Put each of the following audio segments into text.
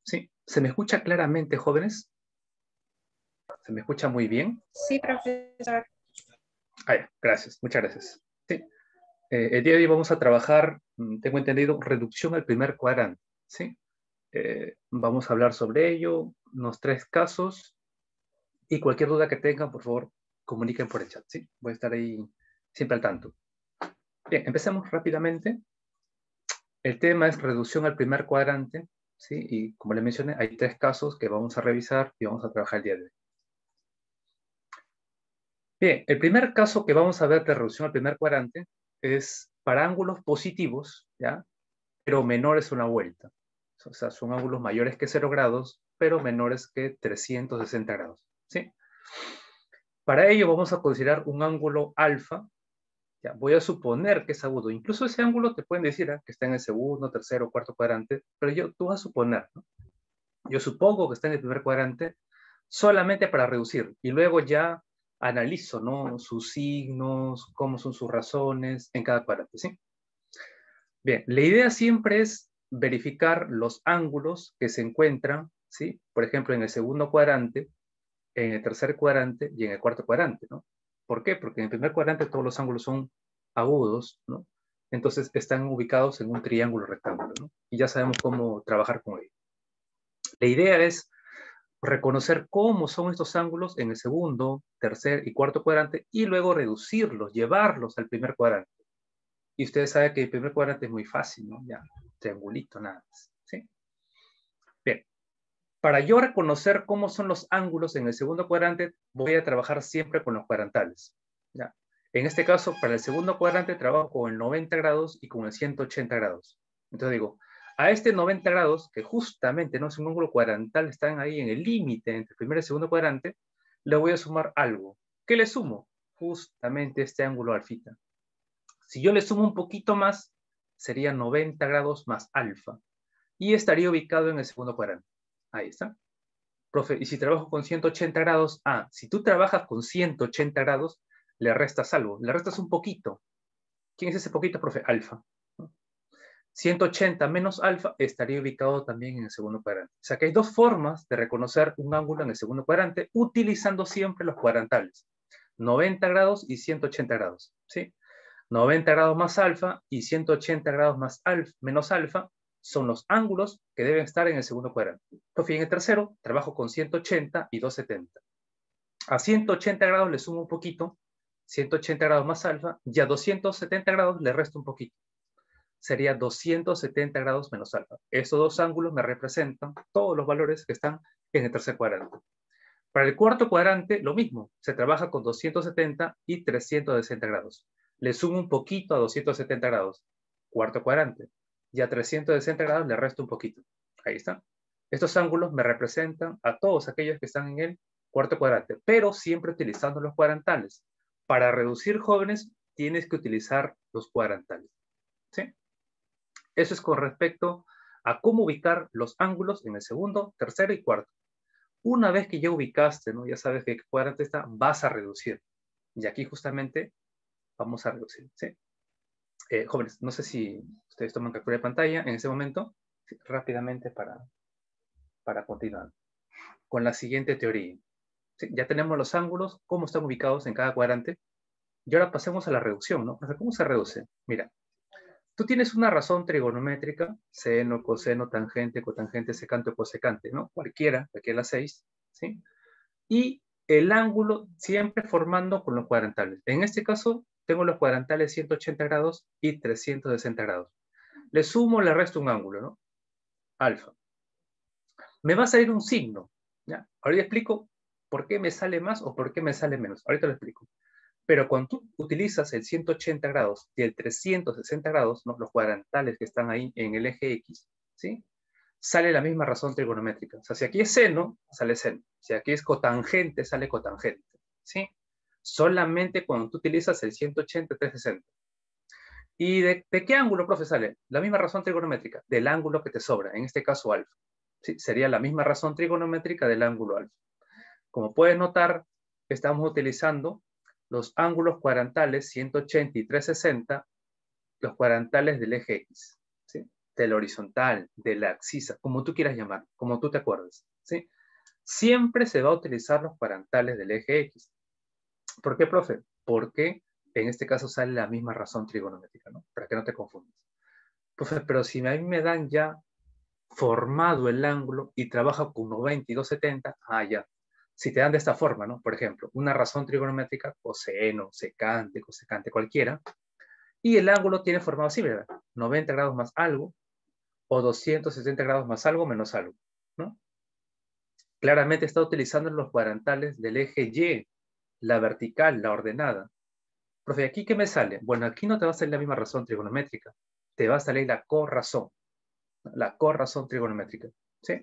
¿Sí? ¿Se me escucha claramente, jóvenes? ¿Se me escucha muy bien? Sí, profesor. Gracias, muchas gracias. Sí. El día de hoy vamos a trabajar, tengo entendido, reducción al primer cuadrante. ¿Sí? Vamos a hablar sobre ello, unos 3 casos, y cualquier duda que tengan, por favor, comuniquen por el chat. ¿Sí? Voy a estar ahí siempre al tanto. Bien, empecemos rápidamente. El tema es reducción al primer cuadrante, ¿sí? Y como les mencioné, hay 3 casos que vamos a revisar y vamos a trabajar el día de hoy. Bien, el primer caso que vamos a ver de reducción al primer cuadrante es para ángulos positivos, ¿ya? Pero menores a una vuelta. O sea, son ángulos mayores que 0 grados, pero menores que 360 grados, ¿sí? Para ello vamos a considerar un ángulo alfa. Ya, voy a suponer que es agudo. Incluso ese ángulo te pueden decir que está en el segundo, tercero, cuarto cuadrante, pero tú vas a suponer, ¿no? Yo supongo que está en el primer cuadrante solamente para reducir, y luego ya analizo, ¿no? Sus signos, cómo son sus razones en cada cuadrante, ¿sí? Bien, la idea siempre es verificar los ángulos que se encuentran, ¿sí? Por ejemplo, en el segundo cuadrante, en el tercer cuadrante y en el cuarto cuadrante, ¿no? ¿Por qué? Porque en el primer cuadrante todos los ángulos son agudos, ¿no? Entonces están ubicados en un triángulo rectángulo, ¿no? Y ya sabemos cómo trabajar con ello. La idea es reconocer cómo son estos ángulos en el segundo, tercer y cuarto cuadrante y luego reducirlos, llevarlos al primer cuadrante. Y ustedes saben que el primer cuadrante es muy fácil, ¿no? Ya, triangulito, nada más, ¿sí? Bien, para yo reconocer cómo son los ángulos en el segundo cuadrante, voy a trabajar siempre con los cuadrantales, ¿ya? En este caso, para el segundo cuadrante trabajo con el 90 grados y con el 180 grados. Entonces digo, a este 90 grados, que justamente no es un ángulo cuadrantal, están ahí en el límite entre el primer y el segundo cuadrante, le voy a sumar algo. ¿Qué le sumo? Justamente este ángulo alfita. Si yo le sumo un poquito más, sería 90 grados más alfa. Y estaría ubicado en el segundo cuadrante. Ahí está. Profe, y si trabajo con 180 grados, si tú trabajas con 180 grados, le restas algo, le restas un poquito. ¿Quién es ese poquito, profe? Alfa. 180 menos alfa estaría ubicado también en el segundo cuadrante. O sea que hay 2 formas de reconocer un ángulo en el segundo cuadrante, utilizando siempre los cuadrantales. 90 grados y 180 grados, ¿sí? 90 grados más alfa y 180 grados más alfa, menos alfa son los ángulos que deben estar en el segundo cuadrante. Entonces, en el tercero, trabajo con 180 y 270. A 180 grados le sumo un poquito, 180 grados más alfa, y a 270 grados le resto un poquito. Sería 270 grados menos alfa. Estos 2 ángulos me representan todos los valores que están en el tercer cuadrante. Para el cuarto cuadrante, lo mismo. Se trabaja con 270 y 360 grados. Le sumo un poquito a 270 grados. Cuarto cuadrante. Y a 360 grados le resto un poquito. Ahí está. Estos ángulos me representan a todos aquellos que están en el cuarto cuadrante, pero siempre utilizando los cuadrantales. Para reducir, jóvenes, tienes que utilizar los cuadrantales. ¿Sí? Eso es con respecto a cómo ubicar los ángulos en el segundo, tercero y cuarto. Una vez que ya ubicaste, ¿no? Ya sabes que cuadrante está, vas a reducir. Y aquí justamente vamos a reducir, ¿sí? Jóvenes, no sé si ustedes toman captura de pantalla en ese momento, sí, rápidamente para continuar con la siguiente teoría. ¿Sí? Ya tenemos los ángulos, cómo están ubicados en cada cuadrante. Y ahora pasemos a la reducción, ¿no? ¿Cómo se reduce? Mira, tú tienes una razón trigonométrica, seno, coseno, tangente, cotangente, secante o cosecante, ¿no? Cualquiera de las 6, ¿sí? Y el ángulo siempre formando con los cuadrantales. En este caso, tengo los cuadrantales 180 grados y 360 grados. Le sumo, le resto un ángulo, ¿no? Alfa. Me va a salir un signo, ¿ya? Ahorita explico por qué me sale más o por qué me sale menos. Ahorita lo explico. Pero cuando tú utilizas el 180 grados y el 360 grados, ¿no? Los cuadrantales que están ahí en el eje X, ¿sí? Sale la misma razón trigonométrica. O sea, si aquí es seno, sale seno. Si aquí es cotangente, sale cotangente. ¿Sí? Solamente cuando tú utilizas el 180, 360. ¿Y de qué ángulo, profe, sale? La misma razón trigonométrica, del ángulo que te sobra, en este caso alfa. ¿Sí? Sería la misma razón trigonométrica del ángulo alfa. Como puedes notar, estamos utilizando los ángulos cuadrantales 180 y 360, los cuadrantales del eje X. ¿Sí? de la horizontal, de la abscisa, como tú quieras llamar, como tú te acuerdes, ¿sí? Siempre se va a utilizar los cuadrantales del eje X. ¿Por qué, profe? Porque en este caso sale la misma razón trigonométrica, ¿no? Para que no te confundas. Profe, pero si a mí me dan ya formado el ángulo y trabaja con 90 y 270, ya. Si te dan de esta forma, ¿no? Por ejemplo, una razón trigonométrica, coseno, secante, cosecante, cualquiera, y el ángulo tiene formado así, ¿verdad? 90 grados más algo, o 270 grados más algo menos algo, ¿no? Claramente está utilizando los cuadrantales del eje Y, la vertical, la ordenada. Profe, ¿aquí qué me sale? Bueno, aquí no te va a salir la misma razón trigonométrica, te va a salir la corrazón trigonométrica, ¿sí?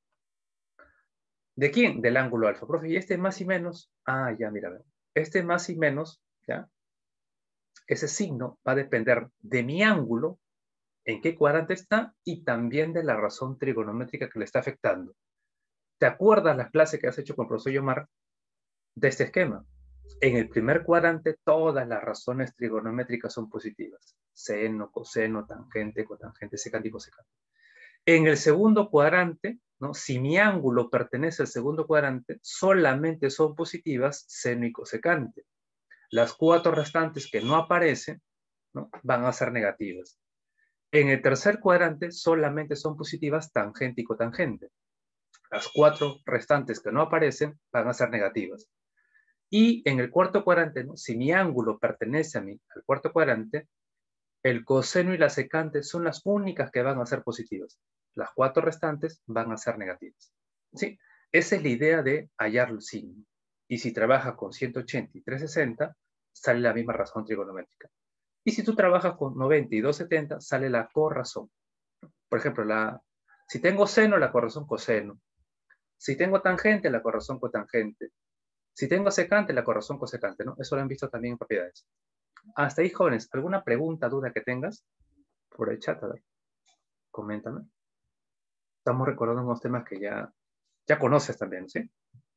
¿De quién? Del ángulo alfa. Profe, ¿y este más y menos? Ya, mira, este más y menos, ¿ya? Ese signo va a depender de mi ángulo, en qué cuadrante está, y también de la razón trigonométrica que le está afectando. ¿Te acuerdas las clases que has hecho con el profesor Yomar de este esquema? En el primer cuadrante, todas las razones trigonométricas son positivas. Seno, coseno, tangente, cotangente, secante y cosecante. En el segundo cuadrante, ¿no? Si mi ángulo pertenece al segundo cuadrante, solamente son positivas seno y cosecante. Las 4 restantes que no aparecen, ¿no? Van a ser negativas. En el tercer cuadrante solamente son positivas tangente y cotangente. Las 4 restantes que no aparecen van a ser negativas. Y en el cuarto cuadrante, ¿no? Si mi ángulo pertenece al cuarto cuadrante, el coseno y la secante son las únicas que van a ser positivas. Las 4 restantes van a ser negativas. ¿Sí? Esa es la idea de hallar el signo. Y si trabajas con 180 y 360, sale la misma razón trigonométrica. Y si tú trabajas con 90 y 270, sale la corrazón. Por ejemplo, si tengo seno, la corrazón coseno. Si tengo tangente, la corrazón cotangente. Si tengo secante, la corrazón cosecante, ¿no? Eso lo han visto también en propiedades. Hasta ahí, jóvenes, ¿alguna pregunta, duda que tengas? Por el chat, a ver, coméntame. Estamos recordando unos temas que ya conoces también, ¿sí?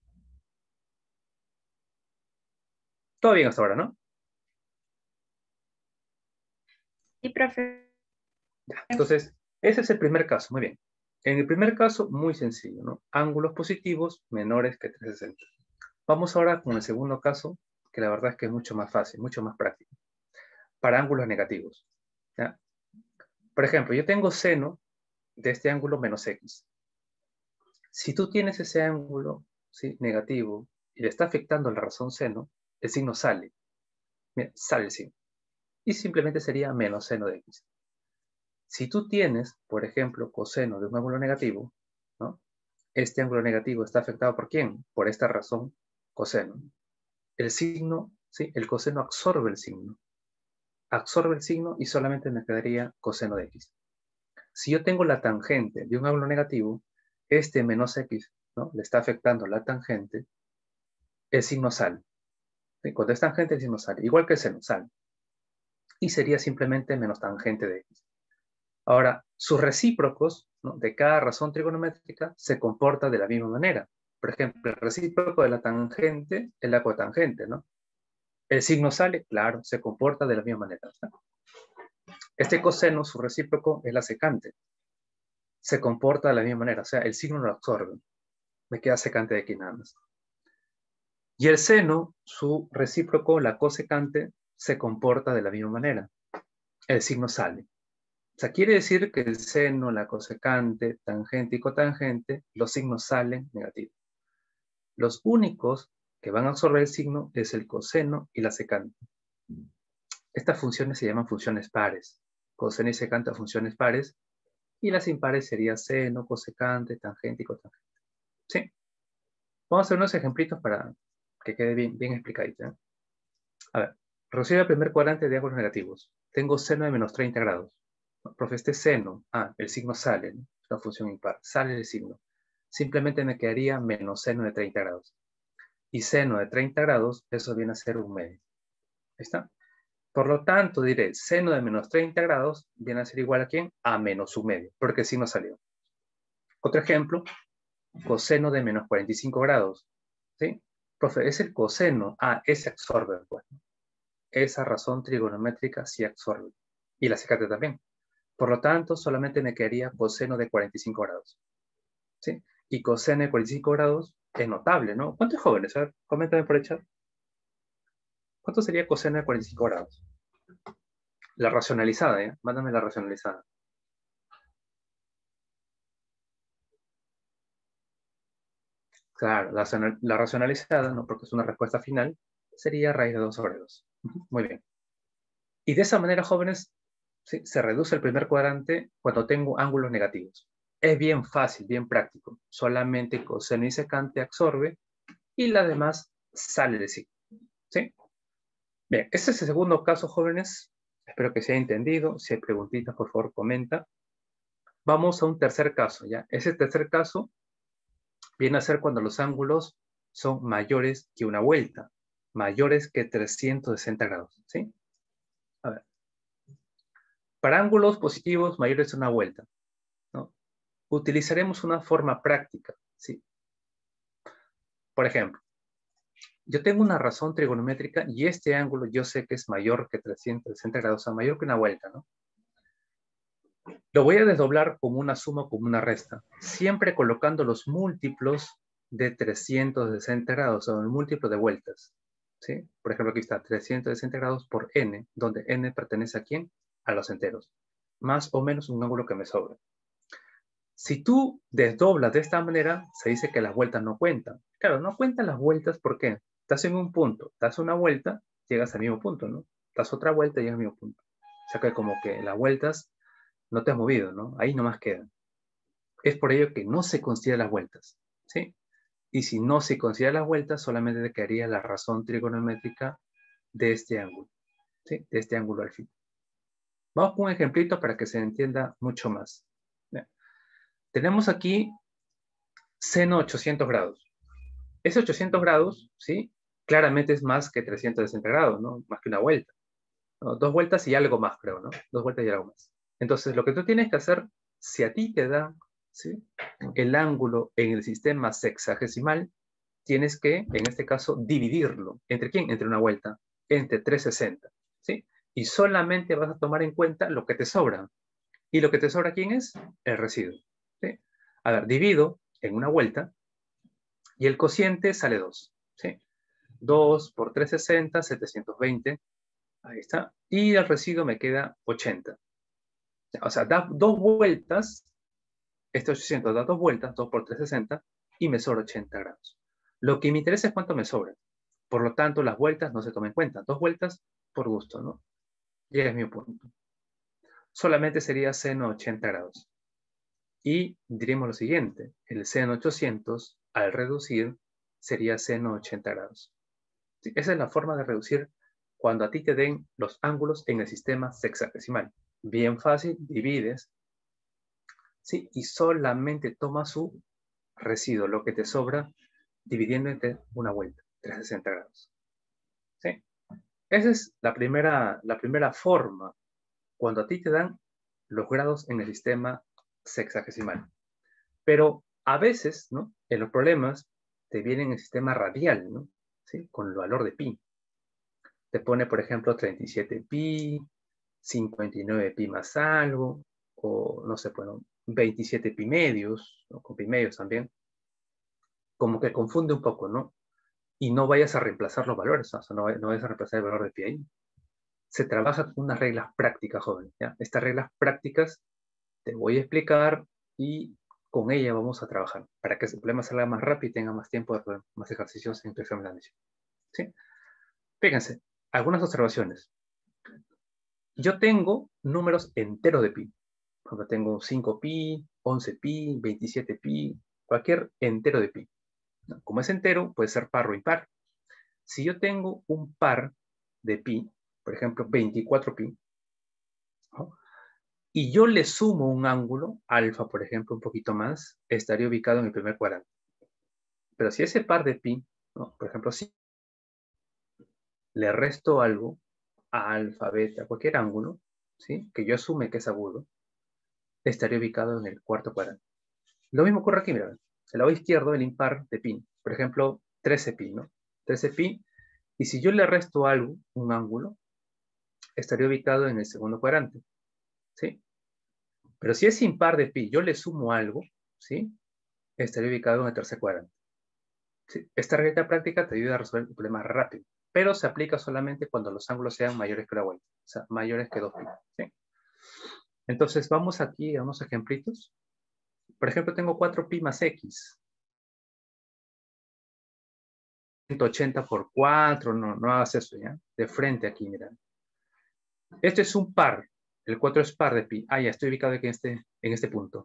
Todo bien hasta ahora, ¿no? Sí, profe. Ya, entonces, ese es el primer caso, muy bien. En el primer caso, muy sencillo, ¿no? Ángulos positivos menores que 360. Vamos ahora con el segundo caso, que la verdad es que es mucho más fácil, mucho más práctico. Para ángulos negativos, ¿ya? Por ejemplo, yo tengo seno de este ángulo menos x. Si tú tienes ese ángulo, ¿sí? Negativo y le está afectando la razón seno, el signo sale. Mira, sale el signo. Y simplemente sería menos seno de x. Si tú tienes, por ejemplo, coseno de un ángulo negativo, ¿no? Este ángulo negativo está afectado ¿por quién? Por esta razón coseno. El signo, ¿sí? El coseno absorbe el signo. Absorbe el signo y solamente me quedaría coseno de x. Si yo tengo la tangente de un ángulo negativo, este menos x, ¿no? Le está afectando la tangente, el signo sale. ¿Sí? Cuando es tangente, el signo sale. Igual que el seno, sale. Y sería simplemente menos tangente de x. Ahora, sus recíprocos, ¿no? De cada razón trigonométrica se comporta de la misma manera. Por ejemplo, el recíproco de la tangente es la cotangente, ¿no? El signo sale, claro, se comporta de la misma manera, ¿no? Este coseno, su recíproco es la secante. Se comporta de la misma manera, o sea, el signo lo absorbe. Me queda secante de aquí nada más. Y el seno, su recíproco, la cosecante, se comporta de la misma manera. El signo sale. O sea, quiere decir que el seno, la cosecante, tangente y cotangente, los signos salen negativos. Los únicos que van a absorber el signo es el coseno y la secante. Estas funciones se llaman funciones pares. Coseno y secante funciones pares. Y las impares serían seno, cosecante, tangente y cotangente. ¿Sí? Vamos a hacer unos ejemplitos para que quede bien explicadito, ¿eh? A ver, recibe el primer cuadrante de ángulos negativos. Tengo seno de menos 30 grados. Profe, este seno, el signo sale, ¿no? Es una función impar, sale el signo. Simplemente me quedaría menos seno de 30 grados. Y seno de 30 grados, eso viene a ser un medio. ¿Ahí está? Por lo tanto, diré, seno de menos 30 grados viene a ser igual a ¿quién? A menos un medio, porque el signo salió. Otro ejemplo, coseno de menos 45 grados. ¿Sí? Profe, es el coseno. Ese absorbe, pues. Esa razón trigonométrica sí absorbe. Y la secante también. Por lo tanto, solamente me quedaría coseno de 45 grados. ¿Sí? Y coseno de 45 grados es notable, ¿no? ¿Cuántos jóvenes? A ver, coméntame por el chat. ¿Cuánto sería coseno de 45 grados? La racionalizada, ¿eh? Mándame la racionalizada. Claro, la racionalizada, ¿no? Porque es una respuesta final, sería raíz de 2 sobre 2. Muy bien. Y de esa manera, jóvenes, ¿sí? Se reduce el primer cuadrante cuando tengo ángulos negativos. Es bien fácil, bien práctico. Solamente coseno y secante absorbe y la demás sale de sí. ¿Sí? Bien, este es el segundo caso, jóvenes. Espero que se haya entendido. Si hay preguntitas, por favor, comenta. Vamos a un tercer caso, ¿ya? Ese tercer caso viene a ser cuando los ángulos son mayores que una vuelta, mayores que 360 grados, ¿sí? A ver. Para ángulos positivos mayores a una vuelta, ¿no? Utilizaremos una forma práctica, ¿sí? Por ejemplo, yo tengo una razón trigonométrica y este ángulo yo sé que es mayor que 360 grados, o sea, mayor que una vuelta, ¿no? Lo voy a desdoblar como una suma o como una resta, siempre colocando los múltiplos de 360 grados, o el múltiplo de vueltas, ¿sí? Por ejemplo, aquí está 360 grados por n, donde n pertenece a quién? A los enteros. Más o menos un ángulo que me sobra. Si tú desdoblas de esta manera, se dice que las vueltas no cuentan. Claro, no cuentan las vueltas, ¿por qué? Estás en un punto, das una vuelta, llegas al mismo punto, ¿no? Das otra vuelta y llegas al mismo punto. O sea que como que las vueltas no te has movido, ¿no? Ahí nomás quedan. Es por ello que no se considera las vueltas, ¿sí? Y si no se considera las vueltas, solamente te quedaría la razón trigonométrica de este ángulo, ¿sí? De este ángulo al fin. Vamos con un ejemplito para que se entienda mucho más. Bien. Tenemos aquí seno 800 grados. Ese 800 grados, ¿sí? Claramente es más que 360 grados, ¿no? Más que una vuelta, ¿no? 2 vueltas y algo más, creo, ¿no? 2 vueltas y algo más. Entonces, lo que tú tienes que hacer, si a ti te da, ¿sí? El ángulo en el sistema sexagesimal, tienes que, en este caso, dividirlo. ¿Entre quién? Entre una vuelta. Entre 360, ¿sí? Y solamente vas a tomar en cuenta lo que te sobra. ¿Y lo que te sobra quién es? El residuo, ¿sí? A ver, divido en una vuelta y el cociente sale 2, ¿sí? 2 por 360, 720. Ahí está. Y el residuo me queda 80. O sea, da 2 vueltas. Este 800 da 2 vueltas, 2 por 360, y me sobra 80 grados. Lo que me interesa es cuánto me sobra. Por lo tanto, las vueltas no se toman en cuenta. 2 vueltas por gusto, ¿no? Y es mi punto. Solamente sería seno 80 grados. Y diremos lo siguiente. El seno 800, al reducir, sería seno 80 grados. ¿Sí? Esa es la forma de reducir cuando a ti te den los ángulos en el sistema sexagesimal. Bien fácil, divides, ¿sí? Y solamente toma su residuo, lo que te sobra, dividiendo entre una vuelta, 360 grados. ¿Sí? Esa es la primera forma, cuando a ti te dan los grados en el sistema sexagesimal. Pero a veces, ¿no? En los problemas te vienen el sistema radial, ¿no? ¿Sí? Con el valor de pi. Te pone, por ejemplo, 37 pi, 59 pi más algo, o no sé, bueno, 27 pi medios, ¿no? Con pi medios también. Como que confunde un poco, ¿no? Y no vayas a reemplazar los valores, o sea, no vayas a reemplazar el valor de pi ahí. Se trabaja con unas reglas prácticas, jóvenes, ¿ya? Estas reglas prácticas te voy a explicar y con ella vamos a trabajar para que el problema salga más rápido y tenga más tiempo de hacer más ejercicios en tu examen de admisión. ¿Sí? Fíjense, algunas observaciones. Yo tengo números enteros de pi. Cuando tengo 5 pi, 11 pi, 27 pi, cualquier entero de pi. ¿No? Como es entero, puede ser par o impar. Si yo tengo un par de pi, por ejemplo, 24 pi, ¿no? Y yo le sumo un ángulo, alfa, por ejemplo, un poquito más, estaría ubicado en el primer cuadrante. Pero si ese par de pi, ¿no? Por ejemplo, si le resto algo, a alfa, beta, cualquier ángulo, ¿sí? Que yo asume que es agudo, estaría ubicado en el cuarto cuadrante. Lo mismo ocurre aquí, mira, el lado izquierdo, el impar de pi, por ejemplo, 13 pi, ¿no? 13 pi, y si yo le resto algo, un ángulo, estaría ubicado en el segundo cuadrante, ¿sí? Pero si es impar de pi, yo le sumo algo, ¿sí? Estaría ubicado en el tercer cuadrante. ¿Sí? Esta regla práctica te ayuda a resolver el problema rápido, pero se aplica solamente cuando los ángulos sean mayores que la vuelta, o sea, mayores que 2pi, ¿sí? Entonces, vamos aquí a unos ejemplitos. Por ejemplo, tengo 4pi más x. 180 por 4, no hagas eso, ¿ya? De frente aquí, mira. Este es un par. El 4 es par de pi. Ah, ya, estoy ubicado aquí en este punto.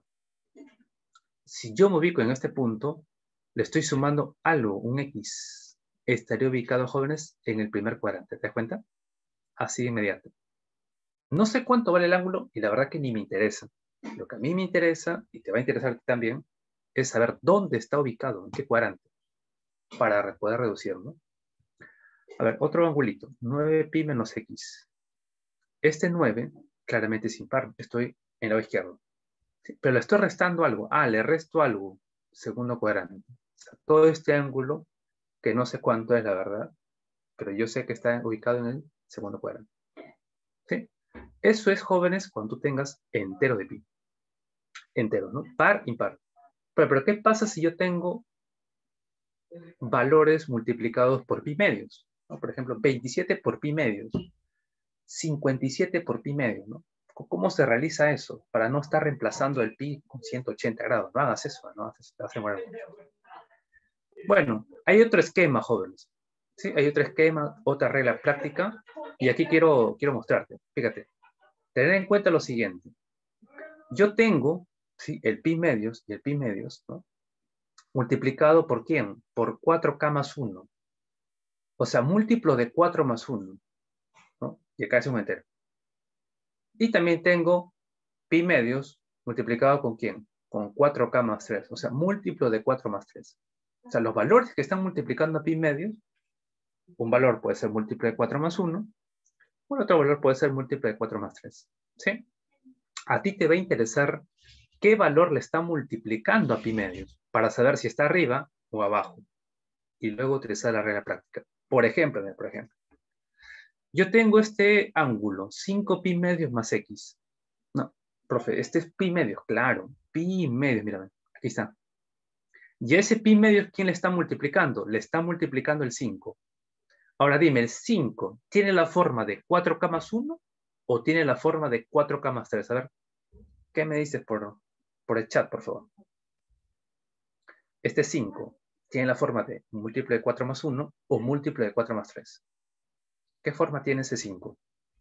Si yo me ubico en este punto, le estoy sumando algo, un x. Estaría ubicado, jóvenes, en el primer cuadrante. ¿Te das cuenta? Así de inmediato. No sé cuánto vale el ángulo y la verdad que ni me interesa. Lo que a mí me interesa, y te va a interesar a ti también, es saber dónde está ubicado, en qué cuadrante, para poder reducirlo. A ver, otro angulito. 9pi menos x. Este 9 claramente es impar. Estoy en el lado izquierdo. ¿Sí? Pero le estoy restando algo. Ah, le resto algo. Segundo cuadrante. O sea, todo este ángulo, que no sé cuánto es la verdad, pero yo sé que está ubicado en el segundo cuadrante. ¿Sí? Eso es, jóvenes, cuando tú tengas entero de pi. Entero, ¿no? Par, impar. Pero ¿qué pasa si yo tengo valores multiplicados por pi medios? ¿No? Por ejemplo, 27 por pi medios. 57 por pi medio, ¿no? ¿Cómo se realiza eso? Para no estar reemplazando el pi con 180 grados. No hagas eso, ¿no? Te vas a demorar mucho. Bueno, hay otro esquema, jóvenes. ¿Sí? Hay otro esquema, otra regla práctica. Y aquí quiero mostrarte. Fíjate. Tener en cuenta lo siguiente. Yo tengo, ¿sí? El pi medios y el pi medios, ¿no? Multiplicado por ¿quién? Por 4k más 1. O sea, múltiplo de 4 más 1. ¿No? Y acá es un entero. Y también tengo pi medios multiplicado con ¿quién? Con 4k más 3. O sea, múltiplo de 4 más 3. O sea, los valores que están multiplicando a pi medios, un valor puede ser múltiplo de 4 más 1, o otro valor puede ser múltiplo de 4 más 3. ¿Sí? A ti te va a interesar qué valor le está multiplicando a pi medios para saber si está arriba o abajo. Y luego utilizar la regla práctica. Por ejemplo, yo tengo este ángulo, 5 pi medios más x. No, profe, este es pi medios, claro. Pi medios, mira, aquí está. Y ese pi medios, ¿quién le está multiplicando? Le está multiplicando el 5. Ahora dime, ¿el 5 tiene la forma de 4k más 1 o tiene la forma de 4k más 3? A ver, ¿qué me dices por el chat, por favor? Este 5 tiene la forma de múltiplo de 4 más 1 o múltiplo de 4 más 3. ¿Qué forma tiene ese 5?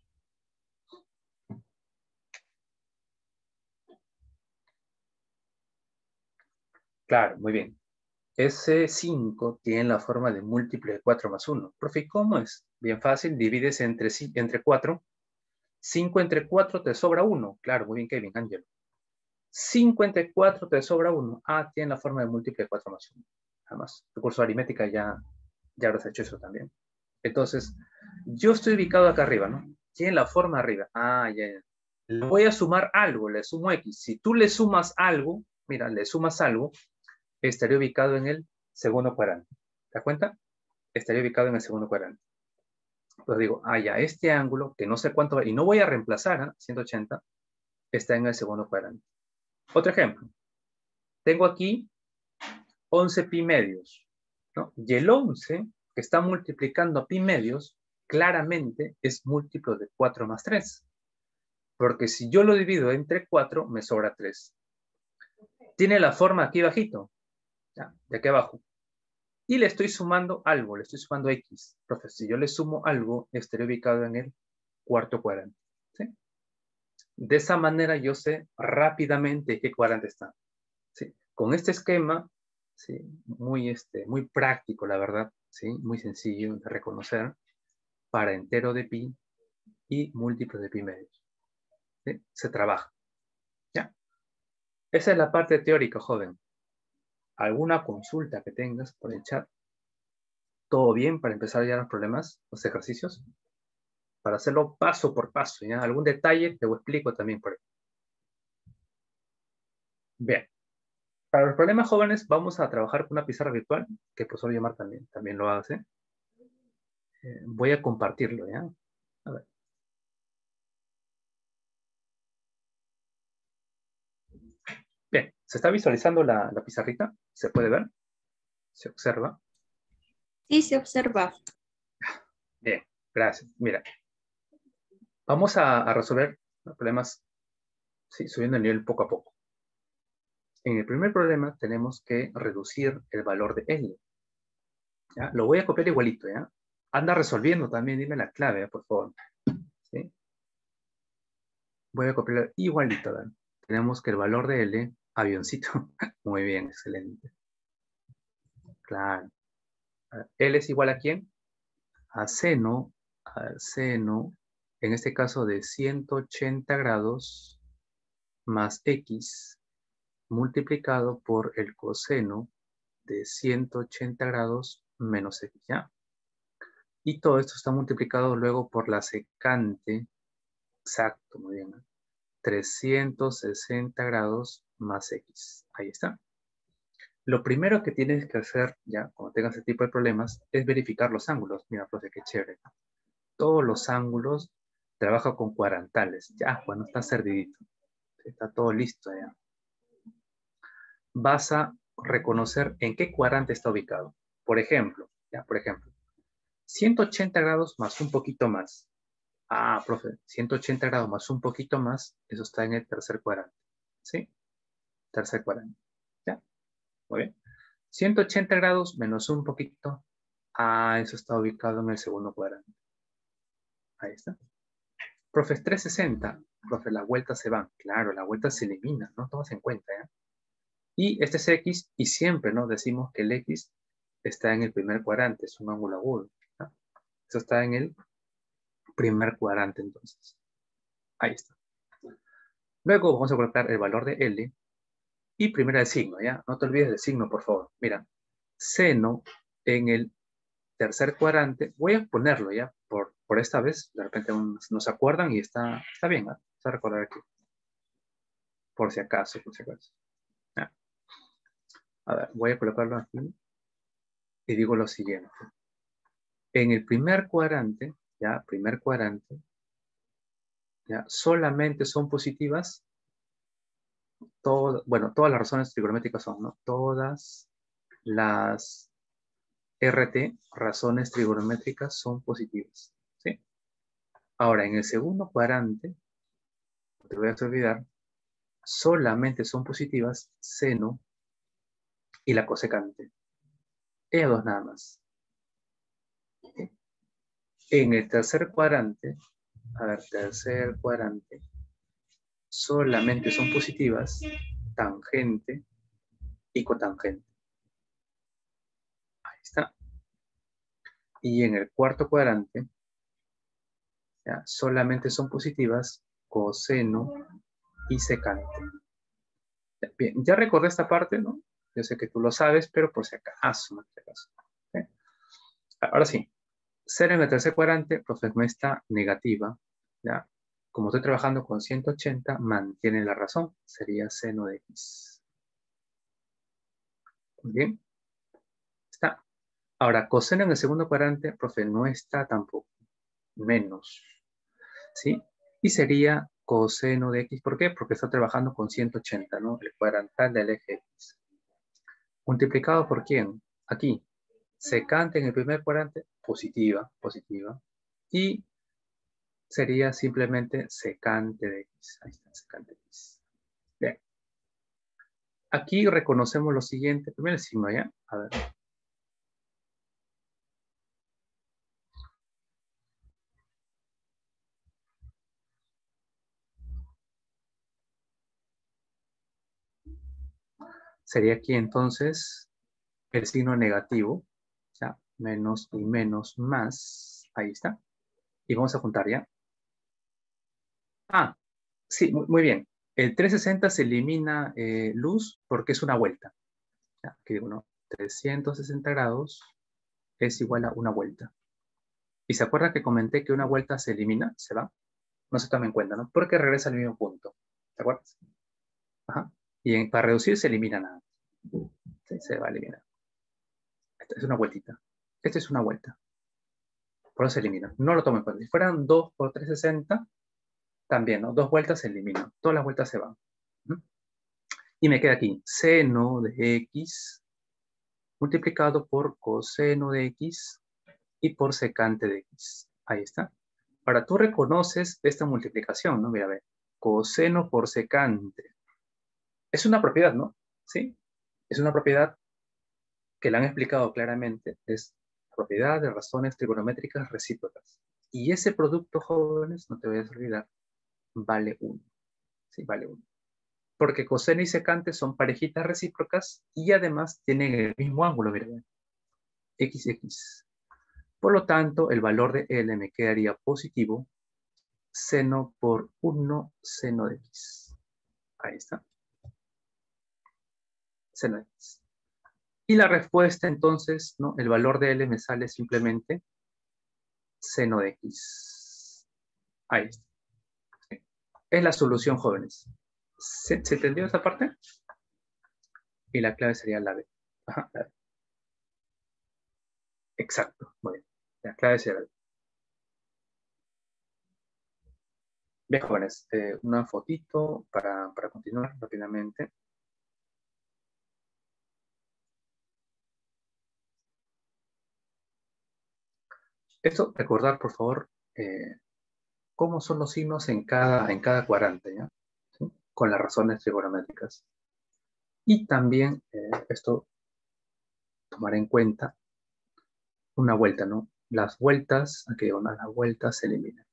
Claro, muy bien. Ese 5 tiene la forma de múltiplo de 4 más 1. Profe, ¿cómo es? Bien fácil, divides entre 4. 5 entre 4 te sobra 1. Claro, muy bien, Kevin, Ángel. 5 entre 4 te sobra 1. Ah, tiene la forma de múltiplo de 4 más 1. Además, tu curso de aritmética ya habrás hecho eso también. Entonces, yo estoy ubicado acá arriba, ¿no? Tiene la forma arriba. Ah, ya. Le voy a sumar algo, le sumo X. Si tú le sumas algo, mira, le sumas algo, estaría ubicado en el segundo cuadrante. ¿Te das cuenta? Estaría ubicado en el segundo cuadrante. Pues digo, ah, ya, este ángulo, que no sé cuánto va, y no voy a reemplazar, ¿eh? 180, está en el segundo cuadrante. Otro ejemplo. Tengo aquí 11 pi medios, ¿no? Y el 11, que está multiplicando a pi medios, claramente es múltiplo de 4 más 3. Porque si yo lo divido entre 4, me sobra 3. Tiene la forma aquí bajito, ¿ya? De aquí abajo. Y le estoy sumando algo, le estoy sumando X. Profe, si yo le sumo algo, estaré ubicado en el cuarto cuadrante. ¿Sí? De esa manera yo sé rápidamente qué cuadrante está. ¿Sí? Con este esquema, ¿sí? Muy práctico, la verdad, ¿sí? Muy sencillo de reconocer, para entero de pi y múltiplos de pi medios. ¿Sí? Se trabaja. ¿Ya? Esa es la parte teórica, joven. ¿Alguna consulta que tengas por el chat? ¿Todo bien para empezar ya los problemas, los ejercicios? Para hacerlo paso por paso, ¿ya? Algún detalle te lo explico también por ahí. Bien. Para los problemas jóvenes vamos a trabajar con una pizarra virtual, que el profesor Yomar también lo hace. Voy a compartirlo, ¿ya? A ver. Bien, ¿se está visualizando la pizarrita? ¿Se puede ver? ¿Se observa? Sí, se observa. Bien, gracias. Mira, vamos a resolver los problemas, sí, subiendo el nivel poco a poco. En el primer problema tenemos que reducir el valor de L. ¿Ya? Lo voy a copiar igualito, ¿ya? Anda resolviendo también, dime la clave, por favor. ¿Sí? Voy a copiar igualito, ¿verdad? Tenemos que el valor de L, avioncito. Muy bien, excelente. Claro. L es igual a ¿quién? A seno, en este caso de 180 grados más X multiplicado por el coseno de 180 grados menos X, ¿ya? Y todo esto está multiplicado luego por la secante, exacto, muy bien, ¿no? 360 grados más X. Ahí está. Lo primero que tienes que hacer, ya, cuando tengas este tipo de problemas, es verificar los ángulos. Mira, profe, qué chévere. Todos los ángulos trabaja con cuadrantales. Ya, bueno, está servidito. Está todo listo ya. Vas a reconocer en qué cuadrante está ubicado. Por ejemplo, 180 grados más un poquito más. Ah, profe, 180 grados más un poquito más, eso está en el tercer cuadrante. ¿Sí? Tercer cuadrante. ¿Ya? Muy bien. 180 grados menos un poquito. Ah, eso está ubicado en el segundo cuadrante. Ahí está. Profe, 360. Profe, las vueltas se van. Claro, las vueltas se eliminan, ¿no? Tomas en cuenta, ¿ya? Y este es X, y siempre, ¿no? Decimos que el X está en el primer cuadrante, es un ángulo agudo, ¿no? Eso está en el primer cuadrante, entonces. Ahí está. Luego vamos a colocar el valor de L y primero el signo, ¿ya? No te olvides del signo, por favor. Mira, seno en el tercer cuadrante, voy a ponerlo, ¿ya? Por esta vez, de repente no se acuerdan y está bien, ¿no? Vamos a recordar aquí. Por si acaso, por si acaso. ¿Ya? A ver, voy a colocarlo aquí y digo lo siguiente. En el primer cuadrante, ¿ya? Primer cuadrante, ¿ya? Solamente son positivas, bueno, todas las razones trigonométricas son, ¿no? Todas las RT, razones trigonométricas, son positivas, ¿sí? Ahora, en el segundo cuadrante, no te voy a olvidar, solamente son positivas seno y la cosecante. Ellas dos nada más. ¿Sí? En el tercer cuadrante, a ver, tercer cuadrante, solamente son positivas tangente y cotangente. Ahí está. Y en el cuarto cuadrante, ¿ya? Solamente son positivas coseno y secante. Bien, ya recordé esta parte, ¿no? Yo sé que tú lo sabes, pero por si acaso, ¿no? ¿Sí? Ahora sí, cero en el tercer cuadrante, profe, no está negativa, ¿ya? Como estoy trabajando con 180, mantiene la razón, sería seno de X. Muy bien, está. Ahora, coseno en el segundo cuadrante, profe, no está tampoco, menos, ¿sí? Y sería coseno de X, ¿por qué? Porque está trabajando con 180, ¿no? El cuadrantal del eje X. ¿Multiplicado por quién? Aquí, secante en el primer cuadrante, positiva, positiva. Y sería simplemente secante de X. Ahí está, secante de X. Bien. Aquí reconocemos lo siguiente. Primero el signo, ¿ya? A ver. Sería aquí entonces el signo negativo. ¿Ya? Menos y menos más. Ahí está. Y vamos a juntar, ¿ya? Ah, sí, muy bien. El 360 se elimina luz porque es una vuelta. ¿Ya? Aquí digo, ¿no? 360 grados es igual a una vuelta. ¿Y se acuerda que comenté que una vuelta se elimina? ¿Se va? No se toma en cuenta, ¿no? Porque regresa al mismo punto. ¿Te acuerdas? Ajá. Y para reducir se elimina nada. Sí, se va a eliminar. Esta es una vueltita. Esta es una vuelta. Por eso se elimina. No lo tomo en cuenta. Si fueran 2 por 360, también, ¿no? Dos vueltas se eliminan. Todas las vueltas se van. Y me queda aquí seno de x multiplicado por coseno de x y por secante de x. Ahí está. Ahora tú reconoces esta multiplicación, ¿no? Mira, a ver. Coseno por secante. Es una propiedad, ¿no? ¿Sí? Es una propiedad que la han explicado claramente. Es la propiedad de razones trigonométricas recíprocas. Y ese producto, jóvenes, no te vayas a olvidar, vale 1. Sí, vale 1. Porque coseno y secante son parejitas recíprocas y además tienen el mismo ángulo, mira, XX. Por lo tanto, el valor de L me quedaría positivo, seno por 1 seno de X. Ahí está. Seno de X. Y la respuesta entonces, ¿no? El valor de L me sale simplemente seno de X. Ahí está. Es la solución, jóvenes. ¿Se entendió esa parte? Y la clave sería la B. Ajá, la B. Exacto. Muy bien. La clave sería la B. Bien, jóvenes. Una fotito para continuar rápidamente. Esto, recordar, por favor, cómo son los signos en cada cuadrante, ¿ya? ¿Sí? Con las razones trigonométricas. Y también esto, tomar en cuenta una vuelta, ¿no? Las vueltas, aquí digo, las vueltas se eliminan.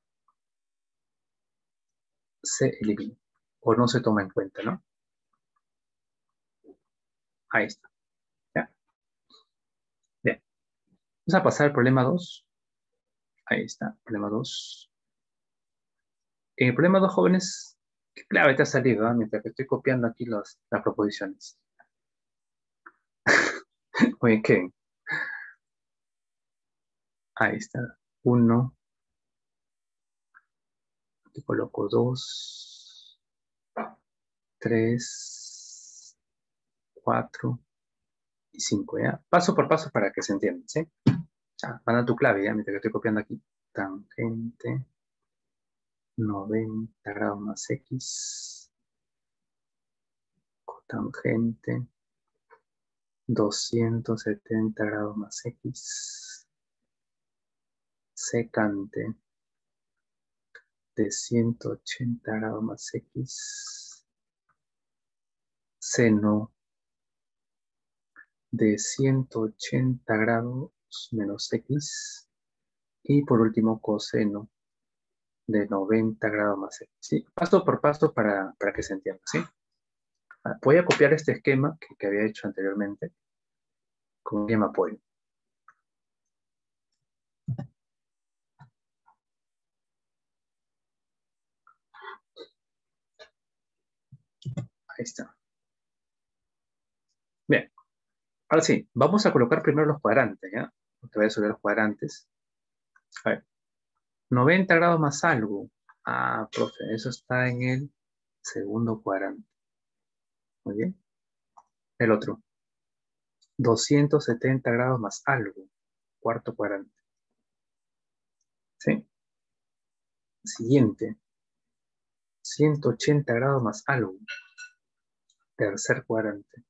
Se eliminan. O no se toma en cuenta, ¿no? Ahí está. ¿Ya? Bien. Vamos a pasar al problema 2. Ahí está, problema 2. En el problema 2, jóvenes, qué clave te ha salido, ¿eh? Mientras que estoy copiando aquí las proposiciones. Oye, ¿qué? Ahí está. 1. Aquí coloco 2, 3, 4 y 5, ¿ya? Paso por paso para que se entienda, ¿sí? Ya, manda tu clave, ¿ya? Mientras que estoy copiando aquí. Tangente 90 grados más X. Cotangente 270 grados más X. Secante de 180 grados más X. Seno de 180 grados menos X. Y por último, coseno de 90 grados más X. ¿Sí? Paso por paso para que se entienda, ¿sí? Voy a copiar este esquema que había hecho anteriormente con un apoyo. Ahí está. Bien. Ahora sí, vamos a colocar primero los cuadrantes, ¿ya? Te voy a subir los cuadrantes. A ver. 90 grados más algo. Ah, profe, eso está en el segundo cuadrante. Muy bien. El otro. 270 grados más algo. Cuarto cuadrante. ¿Sí? Siguiente. 180 grados más algo. Tercer cuadrante.